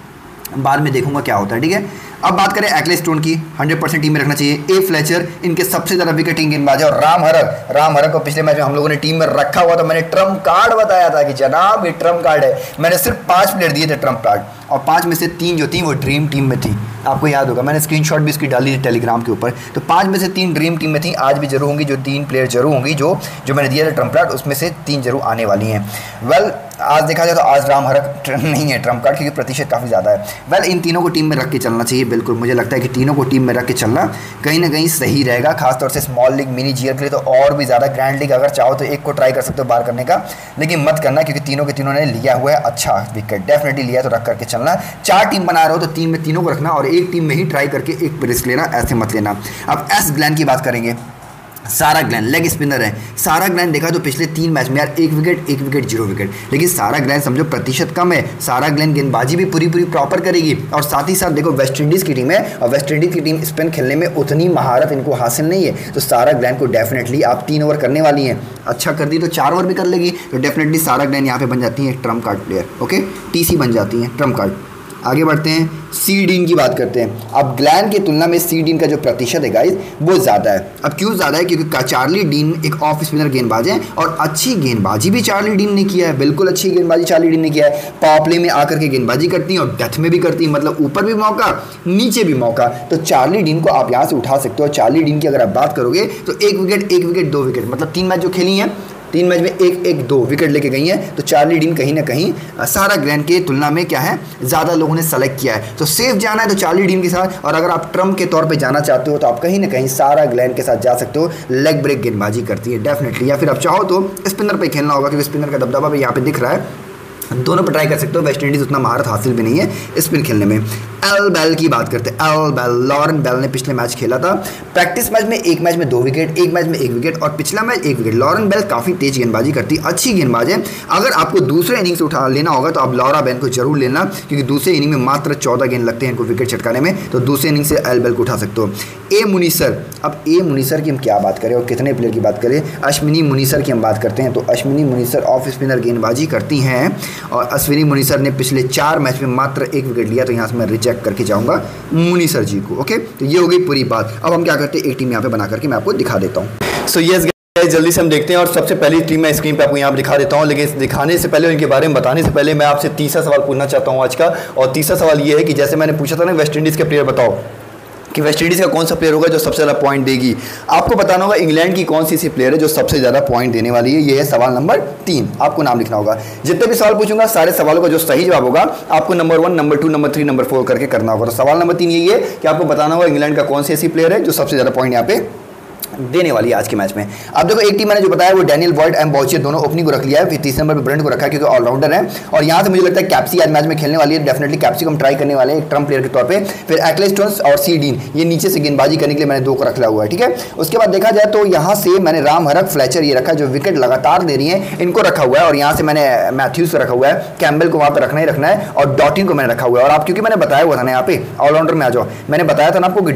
बाद में देखूंगा क्या होता है, ठीक है। अब बात करें एक्लेस्टोन की, 100% टीम में रखना चाहिए। ए फ्लेचर इनके सबसे ज़्यादा विकेटिंग गेंदबाज है। और राम हरक को पिछले मैच में हम लोगों ने टीम में रखा हुआ था, मैंने ट्रम्प कार्ड बताया था कि जनाब ये ट्रम्प कार्ड है। मैंने सिर्फ 5 प्लेयर दिए थे ट्रम्प कार्ड, और 5 में से 3 जो थी वो ड्रीम टीम में थी। आपको याद होगा मैंने स्क्रीनशॉट भी इसकी डाली थी टेलीग्राम के ऊपर। तो 5 में से 3 ड्रीम टीम में थी, आज भी जरूर होंगी। जो 3 प्लेयर जरूर होंगी जो मैंने दिया था ट्रम्प कार्ड, उसमें से 3 जरूर आने वाली हैं। वेल आज देखा जाए तो आज राम हरक नहीं है ट्रम्प कार्ड, क्योंकि प्रतिशत काफ़ी ज़्यादा है। वेल इन तीनों को टीम में रख के चलना चाहिए, बिल्कुल मुझे लगता है कि तीनों को टीम में रख के चलना कहीं ना कहीं सही रहेगा, खासतौर से स्मॉल लीग मिनी जीआर के लिए तो और भी ज़्यादा। ग्रैंड लीग अगर चाहो तो एक को ट्राई कर सकते हो बाहर करने का, लेकिन मत करना, क्योंकि तीनों के तीनों ने लिया हुआ है अच्छा विकेट, डेफिनेटली लिया तो रख करके चलना। 4 टीम बना रहे हो तो टीम में तीनों को रखना, और एक टीम में ही ट्राई करके एक रिस्क लेना, ऐसे मत लेना। अब एस ग्लैन की बात करेंगे। सारा ग्लैन लेग स्पिनर है। सारा ग्लैन देखा तो पिछले 3 मैच में यार 1 विकेट 0 विकेट, लेकिन सारा ग्लैन समझो प्रतिशत कम है। सारा ग्लैन गेंदबाजी भी पूरी प्रॉपर करेगी, और साथ ही साथ देखो वेस्ट इंडीज़ की टीम है, और वेस्ट इंडीज़ की टीम स्पिन खेलने में उतनी महारत इनको हासिल नहीं है। तो सारा ग्लैन को डेफिनेटली आप 3 ओवर करने वाली हैं, अच्छा कर दी तो 4 ओवर भी कर लेगी, तो डेफिनेटली सारा ग्लैन यहाँ पे बन जाती है trump card player, okay, TC बन जाती है ट्रम्प कार्ड। आगे बढ़ते हैं, सी डीन की बात करते हैं। अब ग्लैन की तुलना में सी डीन का जो प्रतिशत है गाइस वो ज़्यादा है। अब क्यों ज़्यादा है? क्योंकि चार्ली डीन एक ऑफ स्पिनर गेंदबाज है, और अच्छी गेंदबाजी भी चार्ली डीन ने किया है, बिल्कुल अच्छी गेंदबाजी चार्ली डीन ने किया है। पावर प्ले में आकर के गेंदबाजी करती हैं और डेथ में भी करती हैं, मतलब ऊपर भी मौका नीचे भी मौका। तो चार्ली डीन को आप यहाँ से उठा सकते हो। चार्ली डीन की अगर आप बात करोगे तो 1 विकेट 2 विकेट, मतलब 3 मैच जो खेली हैं 3 मैच में 1-1-2 विकेट लेके गई हैं। तो चार्ली डीन कहीं ना कहीं सारा ग्लैन के तुलना में क्या है, ज़्यादा लोगों ने सेलेक्ट किया है। तो सेफ जाना है तो चार्ली डीन के साथ, और अगर आप ट्रम्प के तौर पे जाना चाहते हो तो आप कहीं ना कहीं सारा ग्लैन के साथ जा सकते हो। लेग ब्रेक गेंदबाजी करती है डेफिनेटली, या फिर आप चाहो तो स्पिनर पे खेलना होगा, क्योंकि स्पिनर का दबदबा भी यहाँ पे दिख रहा है। दोनों पर ट्राई कर सकते हो। वेस्ट इंडीज़ उतना महारत हासिल भी नहीं है स्पिन खेलने में। एल बेल की बात करते हैं। एल बेल, लॉरेन बेल ने पिछले मैच खेला था। प्रैक्टिस मैच में एक मैच में 2 विकेट, एक मैच में 1 विकेट, और पिछला मैच 1 विकेट। लॉरेन बेल काफ़ी तेज गेंदबाजी करती है, अच्छी गेंदबाज है। अगर आपको दूसरे इनिंग से उठा लेना होगा तो आप लॉरा बेल को जरूर लेना, क्योंकि दूसरे इनिंग में मात्र 14 गेंद लगते हैं इनको विकेट छटकाने में, तो दूसरे इनिंग से एल बेल को उठा सकते हो। ए मुनीसर, अब ए मुनीसर की हम क्या बात करें और कितने प्लेयर की बात करें? अश्विनी मुनीसर की हम बात करते हैं। तो अश्विनी मुनीसर ऑफ स्पिनर गेंदबाजी करती हैं, और अश्विनी मुनीसर ने पिछले 4 मैच में मात्र 1 विकेट लिया, तो यहाँ से मैं रिजेक्ट करके जाऊँगा मुनीसर जी को, ओके। तो ये हो गई पूरी बात। अब हम क्या करते हैं, एक टीम यहाँ पे बना करके मैं आपको दिखा देता हूँ। सो यस जल्दी से हम देखते हैं, और सबसे पहली टीम मैं स्क्रीन पे आपको यहाँ दिखा देता हूँ। लेकिन दिखाने से पहले, उनके बारे में बताने से पहले, मैं आपसे तीसरा सवाल पूछना चाहता हूँ आज का। और तीसरा सवाल ये है कि जैसे मैंने पूछा था ना वेस्ट इंडीज़ के प्लेयर बताओ कि वेस्ट इंडीज़ का कौन सा प्लेयर होगा जो सबसे ज़्यादा पॉइंट देगी। आपको बताना होगा इंग्लैंड की कौन सी ऐसी प्लेयर है जो सबसे ज़्यादा पॉइंट देने वाली है। ये है सवाल नंबर 3, आपको नाम लिखना होगा। जितने भी सवाल पूछूंगा सारे सवालों का जो सही जवाब होगा आपको नंबर 1, नंबर 2, नंबर 3, नंबर 4 करके करना होगा। तो सवाल नंबर 3 यही है कि आपको बताना होगा इंग्लैंड का कौन सी ऐसी प्लेयर है जो सबसे ज़्यादा पॉइंट यहाँ पे देने वाली है आज के मैच में। अब देखो एक टीम मैंने जो बताया वो डैनियल बॉयड एंड बॉचियर दोनों ओपनिंग को रख लिया है, फिर तीसरे नंबर पे ब्रेंट को रखा है क्योंकि ऑलराउंडर है। और यहाँ से मुझे लगता है कैप्सी आज मैच में खेलने वाली है, डेफिनेटली कैप्सी को हम ट्राई करने वाले हैं एक ट्रम्प प्लेयर के तौर पे। फिर एक्लेस्टोन्स और सी डीन, ये नीचे से गेंदबाजी करने के लिए मैंने 2 को रखा हुआ है, ठीक है। उसके बाद देखा जाए तो यहाँ से मैंने राम हरक, फ्लेचर ये रखा है जो विकेट लगातार दे रही है, इनको रखा हुआ है। और यहाँ से मैंने मैथ्यूज को रखा हुआ है, कैम्बल को वहाँ पर रखना ही रखना है, और डॉटिन को मैंने रखा हुआ है। और आप क्योंकि मैंने बताया हुआ था ना यहाँ पे ऑलराउंडर में आ जाओ, मैंने बताया था ना आपको कि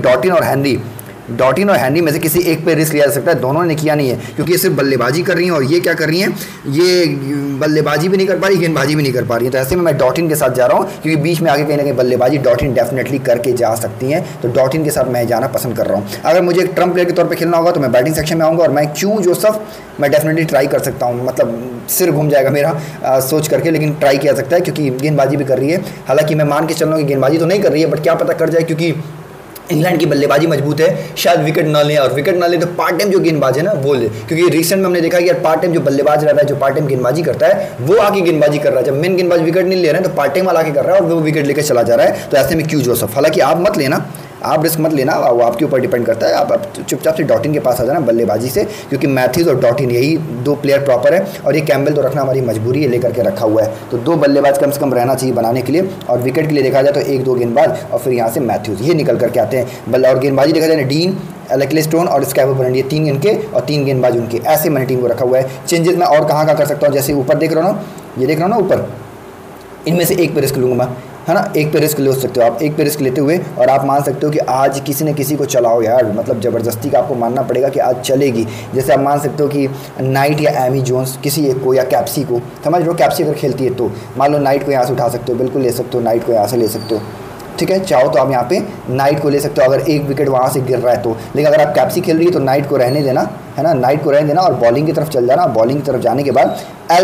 डॉटिन और हैंडी में से किसी एक पे रिस्क लिया जा सकता है। दोनों ने किया नहीं है क्योंकि ये सिर्फ बल्लेबाजी कर रही हैं, और ये क्या कर रही हैं, ये बल्लेबाजी भी नहीं कर पा रही, गेंदबाजी भी नहीं कर पा रही है। तो ऐसे में मैं डॉटिन के साथ जा रहा हूँ, क्योंकि बीच में आगे कहीं ना कहीं बल्लेबाजी डॉटिन डेफिनेटली करके जा सकती हैं। तो डॉटिन के साथ मैं जाना पसंद कर रहा हूँ। अगर मुझे एक ट्रम्प प्लेयर के तौर पर खेलना होगा तो मैं बैटिंग सेक्शन में आऊँगा, और मैं क्यों जोसेफ मैं डेफिनेटली ट्राई कर सकता हूँ, मतलब सिर घूम जाएगा मेरा सोच करके, लेकिन ट्राई किया सकता है क्योंकि गेंदबाजी भी कर रही है। हालांकि मैं मान के चल रहा हूँ कि गेंदबाजी तो नहीं कर रही है, बट क्या पता कर जाए, क्योंकि इंग्लैंड की बल्लेबाजी मजबूत है, शायद विकेट ना ले, और विकेट ना ले तो पार्ट टाइम जो गेंदबाज है ना वो ले, क्योंकि रिसेंट में हमने देखा कि यार पार्ट टाइम जो बल्लेबाज रहता है, जो पार्ट टाइम गेंदबाजी करता है, वो आके गेंदबाजी कर रहा है। जब मेन गेंदबाज विकेट नहीं ले रहे हैं तो पार्ट टाइम वाला आके कर रहा है और वो विकेट लेकर चला जा रहा है। तो ऐसे में क्यों जोसेफ, हालांकि आप मत लेना, आप रिस्क मत लेना, वो आपके ऊपर डिपेंड करता है। आप चुपचाप से डॉटिन के पास आ जाना बल्लेबाजी से, क्योंकि मैथ्यूज और डॉटिन यही 2 प्लेयर प्रॉपर है, और ये कैम्बल तो रखना हमारी मजबूरी है, लेकर के रखा हुआ है। तो 2 बल्लेबाज कम से कम रहना चाहिए बनाने के लिए, और विकेट के लिए देखा जाए तो 1-2 गेंदबाज, और फिर यहाँ से मैथ्यूज ये निकल करके आते हैं बल्ले। और गेंदबाजी देखा जाए डीन, एक्लेस्टोन और स्कैबो ब्रेंट, ये 3 इनके और 3 गेंदबाज उनके, ऐसे मैंने टीम को रखा हुआ है। चेंजेस मैं और कहाँ कर सकता हूँ, जैसे ऊपर देख रहा हूँ ना, ये देख रहा हूँ ना ऊपर, इनमें से एक पे रिस्क लूँगा मैं, है ना, एक पे रिस्क ले सकते हो आप। एक पे रिस्क लेते हुए और आप मान सकते हो कि आज किसी न किसी को चलाओ यार, मतलब ज़बरदस्ती का आपको मानना पड़ेगा कि आज चलेगी। जैसे आप मान सकते हो कि नाइट या एमी जोन्स किसी एक को, या कैप्सी को, समझ लो कैप्सी अगर खेलती है तो मान लो नाइट को यहाँ से उठा सकते हो, बिल्कुल ले सकते हो, नाइट को यहाँ से ले सकते हो, ठीक है। चाहो तो आप यहाँ पे नाइट को ले सकते हो अगर एक विकेट वहाँ से गिर रहा है तो, लेकिन अगर आप कैप्सी खेल रही है तो नाइट को रहने देना, है ना, नाइट को रहने देना और बॉलिंग की तरफ चल जाना। बॉलिंग की तरफ जाने के बाद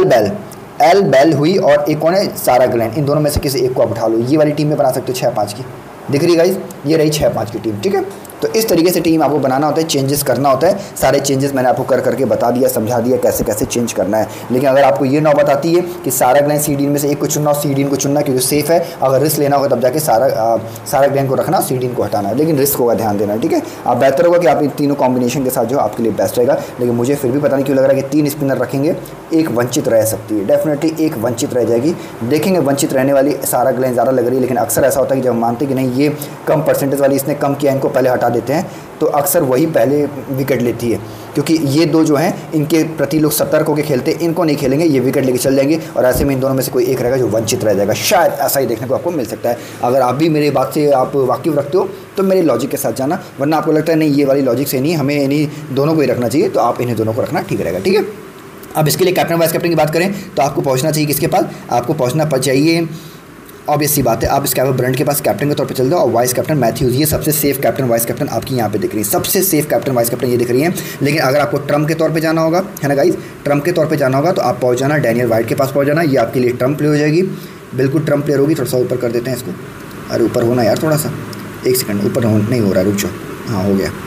एल बेल हुई और एक कौन है, सारा ग्लैन, इन दोनों में से किसी एक को आप उठा लो। ये वाली टीम में बना सकते हो 6-5 की, दिख रही गाइस, ये रही 6-5 की टीम, ठीक है। तो इस तरीके से टीम आपको बनाना होता है, चेंजेस करना होता है। सारे चेंजेस मैंने आपको कर करके बता दिया, समझा दिया कैसे कैसे चेंज करना है। लेकिन अगर आपको ये नौबत आती है कि सारा ग्लैन सीडीन में से एक को चुनना और सीडीन को चुनना क्योंकि सेफ है, अगर रिस्क लेना होगा तब जाके सारा ग्लैन को रखना, सीडीन को हटाना है, लेकिन रिस्क होगा, ध्यान देना, ठीक है। आप बेहतर होगा कि आप इन तीनों कॉम्बिनेशन के साथ जो आपके लिए बेस्ट रहेगा। लेकिन मुझे फिर भी पता नहीं क्यों लग रहा है कि 3 स्पिनर रखेंगे, एक वंचित रह सकती है, डेफिनेटली एक वंचित रह जाएगी। देखेंगे, वंचित रहने वाली सारा ग्लैन ज़्यादा लग रही है, लेकिन अक्सर ऐसा होता है कि जब हम मानते हैं कि नहीं ये कम परसेंटेज वाली इसने कम किया, इनको पहले हटा देते हैं, तो अक्सर वही पहले विकेट लेती है। क्योंकि ये दो जो हैं इनके प्रति लोग सतर्क होकर खेलते हैं, इनको नहीं खेलेंगे, ये विकेट लेके चल जाएंगे और ऐसे में इन दोनों में से कोई एक रहेगा जो वंचित रह जाएगा। शायद ऐसा ही देखने को आपको मिल सकता है। अगर आप भी मेरी बात से आप वाकिफ रखते हो तो मेरे लॉजिक के साथ जाना, वरना आपको लगता है नहीं ये वाली लॉजिक से नहीं, हमें इन्हीं दोनों को ही रखना चाहिए, तो आप इन्हीं दोनों को रखना ठीक रहेगा, ठीक है। अब इसके लिए कैप्टन वाइस कैप्टन की बात करें तो आपको पहुँचना चाहिए किसके पास, आपको पहुँचना चाहिए, ऑब्वियस सी बात है, आप स्कैवर ब्रंट के पास कैप्टन के तौर पे चल जाओ और वाइस कैप्टन मैथ्यूज़, ये सबसे सेफ कैप्टन वाइस कैप्टन आपकी यहाँ पे दिख रही है, सबसे सेफ कैप्टन वाइस कैप्टन ये दिख रही है। लेकिन अगर आपको ट्रम्प के तौर पे जाना होगा, है ना गाइस, ट्रम्प के तौर पे जाना होगा तो आप पहुँच जाना डैनियल वाइट के पास पहुँच जाना, ये आपके लिए ट्रम्प प्ले हो जाएगी, बिल्कुल ट्रम्प प्लेयर होगी। थोड़ा सा ऊपर कर देते हैं इसको, अरे ऊपर होना यार थोड़ा सा, एक सेकंड, ऊपर नहीं हो रहा, रुक जाओ, हाँ हो गया,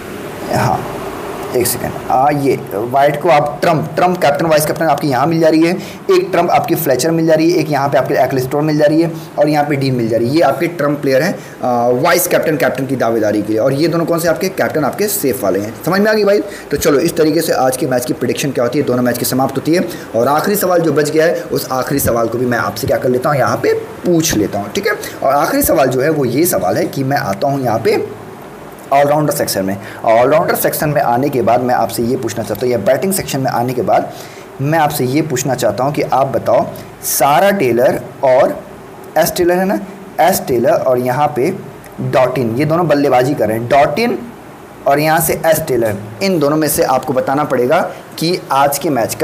हाँ एक सेकंड। ये वाइट को आप ट्रम्प कैप्टन वाइस कैप्टन आपकी यहाँ मिल जा रही है, एक ट्रम्प आपकी फ्लेचर मिल जा रही है, एक यहाँ पे आपके एक्लिस्टोर मिल जा रही है और यहाँ पे डीन मिल जा रही है। ये आपके ट्रम्प प्लेयर हैं वाइस कैप्टन की दावेदारी के लिए, और ये दोनों कौन से आपके कैप्टन आपके सेफ वाले हैं। समझ में आ गई भाई। तो चलो इस तरीके से आज के मैच की प्रेडिक्शन क्या होती है, दोनों मैच की समाप्त होती है। और आखिरी सवाल जो बच गया है उस आखिरी सवाल को भी मैं आपसे क्या कर लेता हूँ, यहाँ पे पूछ लेता हूँ, ठीक है। और आखिरी सवाल जो है वो ये सवाल है कि मैं आता हूँ यहाँ पे ऑलराउंडर सेक्शन में। ऑलराउंडर सेक्शन में आने के बाद मैं आपसे ये पूछना चाहता हूँ, या बैटिंग सेक्शन में आने के बाद मैं आपसे ये पूछना चाहता हूँ कि आप बताओ सारा टेलर और एस टेलर है ना, एस टेलर और यहाँ पे डॉटिन, ये दोनों बल्लेबाजी कर रहे हैं, डॉटिन और यहाँ से एस टेलर, इन दोनों में से आपको बताना पड़ेगा कि आज के मैच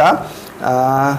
का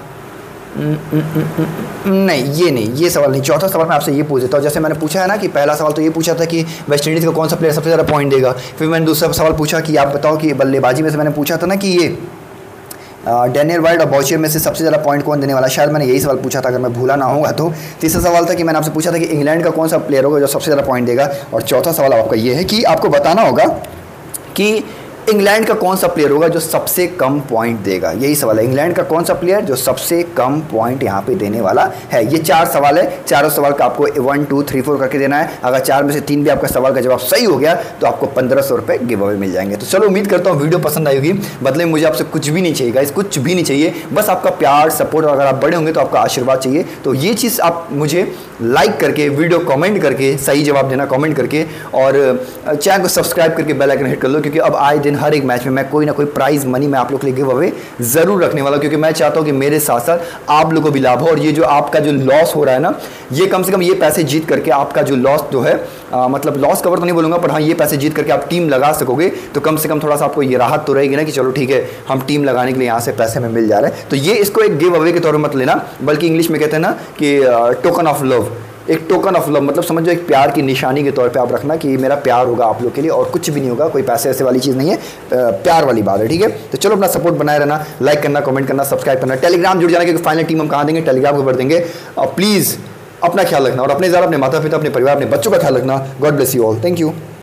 नहीं ये सवाल नहीं, चौथा सवाल मैं आपसे ये पूछ देता हूँ। जैसे मैंने पूछा है ना कि पहला सवाल तो ये पूछा था कि वेस्ट इंडीज़ का कौन सा प्लेयर सबसे ज़्यादा पॉइंट देगा, फिर मैंने दूसरा सवाल पूछा कि आप बताओ कि बल्लेबाजी में से मैंने पूछा था ना कि ये डैनियल वाइट और बॉचियर में से सबसे ज़्यादा पॉइंट कौन देने वाला, शायद मैंने यही सवाल पूछा था अगर मैं भूला ना होगा तो। तीसरा सवाल था कि मैंने आपसे पूछा था कि इंग्लैंड का कौन सा प्लेयर होगा जो सबसे ज़्यादा पॉइंट देगा, और चौथा सवाल आपका ये है कि आपको बताना होगा कि इंग्लैंड का कौन सा प्लेयर होगा जो सबसे कम पॉइंट देगा। यही सवाल है, इंग्लैंड का कौन सा प्लेयर जो सबसे कम पॉइंट यहाँ पे देने वाला है। ये 4 सवाल है, चारों सवाल का आपको 1 2 3 4 करके देना है। अगर 4 में से 3 भी आपका सवाल का जवाब सही हो गया तो आपको 1500 रुपये गिव अवे मिल जाएंगे। तो चलो उम्मीद करता हूँ वीडियो पसंद आई होगी। बदले में मुझे आपसे कुछ भी नहीं चाहिए गाइस, कुछ भी नहीं चाहिए, बस आपका प्यार सपोर्ट, और अगर आप बड़े होंगे तो आपका आशीर्वाद चाहिए। तो ये चीज़ आप मुझे लाइक करके, वीडियो कमेंट करके, सही जवाब देना कमेंट करके, और चैनल को सब्सक्राइब करके बेल आइकन हिट कर लो, क्योंकि अब आए दिन हर एक मैच में मैं कोई ना कोई प्राइज मनी मैं आप लोग के लिए गिव अवे जरूर रखने वाला हूं, क्योंकि मैं चाहता हूं कि मेरे साथ साथ आप लोगों को भी लाभ हो। और ये जो आपका जो लॉस हो रहा है ना, ये कम से कम ये पैसे जीत करके आपका जो लॉस जो है, मतलब लॉस कवर तो नहीं बोलूँगा, पर हाँ ये पैसे जीत करके आप टीम लगा सकोगे, तो कम से कम थोड़ा सा आपको ये राहत तो रहेगी ना कि चलो ठीक है हम टीम लगाने के लिए यहाँ से पैसे में मिल जा रहे हैं। तो ये इसको एक गिव अवे के तौर पर मत लेना, बल्कि इंग्लिश में कहते हैं ना कि टोकन ऑफ लव, एक टोकन ऑफ लव, मतलब समझो एक प्यार की निशानी के तौर पे आप रखना कि मेरा प्यार होगा आप लोग के लिए, और कुछ भी नहीं होगा, कोई पैसे ऐसे वाली चीज़ नहीं है, प्यार वाली बात है, ठीक है। तो चलो अपना सपोर्ट बनाए रहना, लाइक करना, कमेंट करना, सब्सक्राइब करना, टेलीग्राम जुड़ जाना, क्योंकि फाइनल टीम हम कहाँ देंगे, टेलीग्राम को भर देंगे। और प्लीज़ अपना ख्याल रखना, और अपने ज़्यादा अपने माता पिता, अपने परिवार, अपने बच्चों का ख्याल रखना। God bless you all, thank you.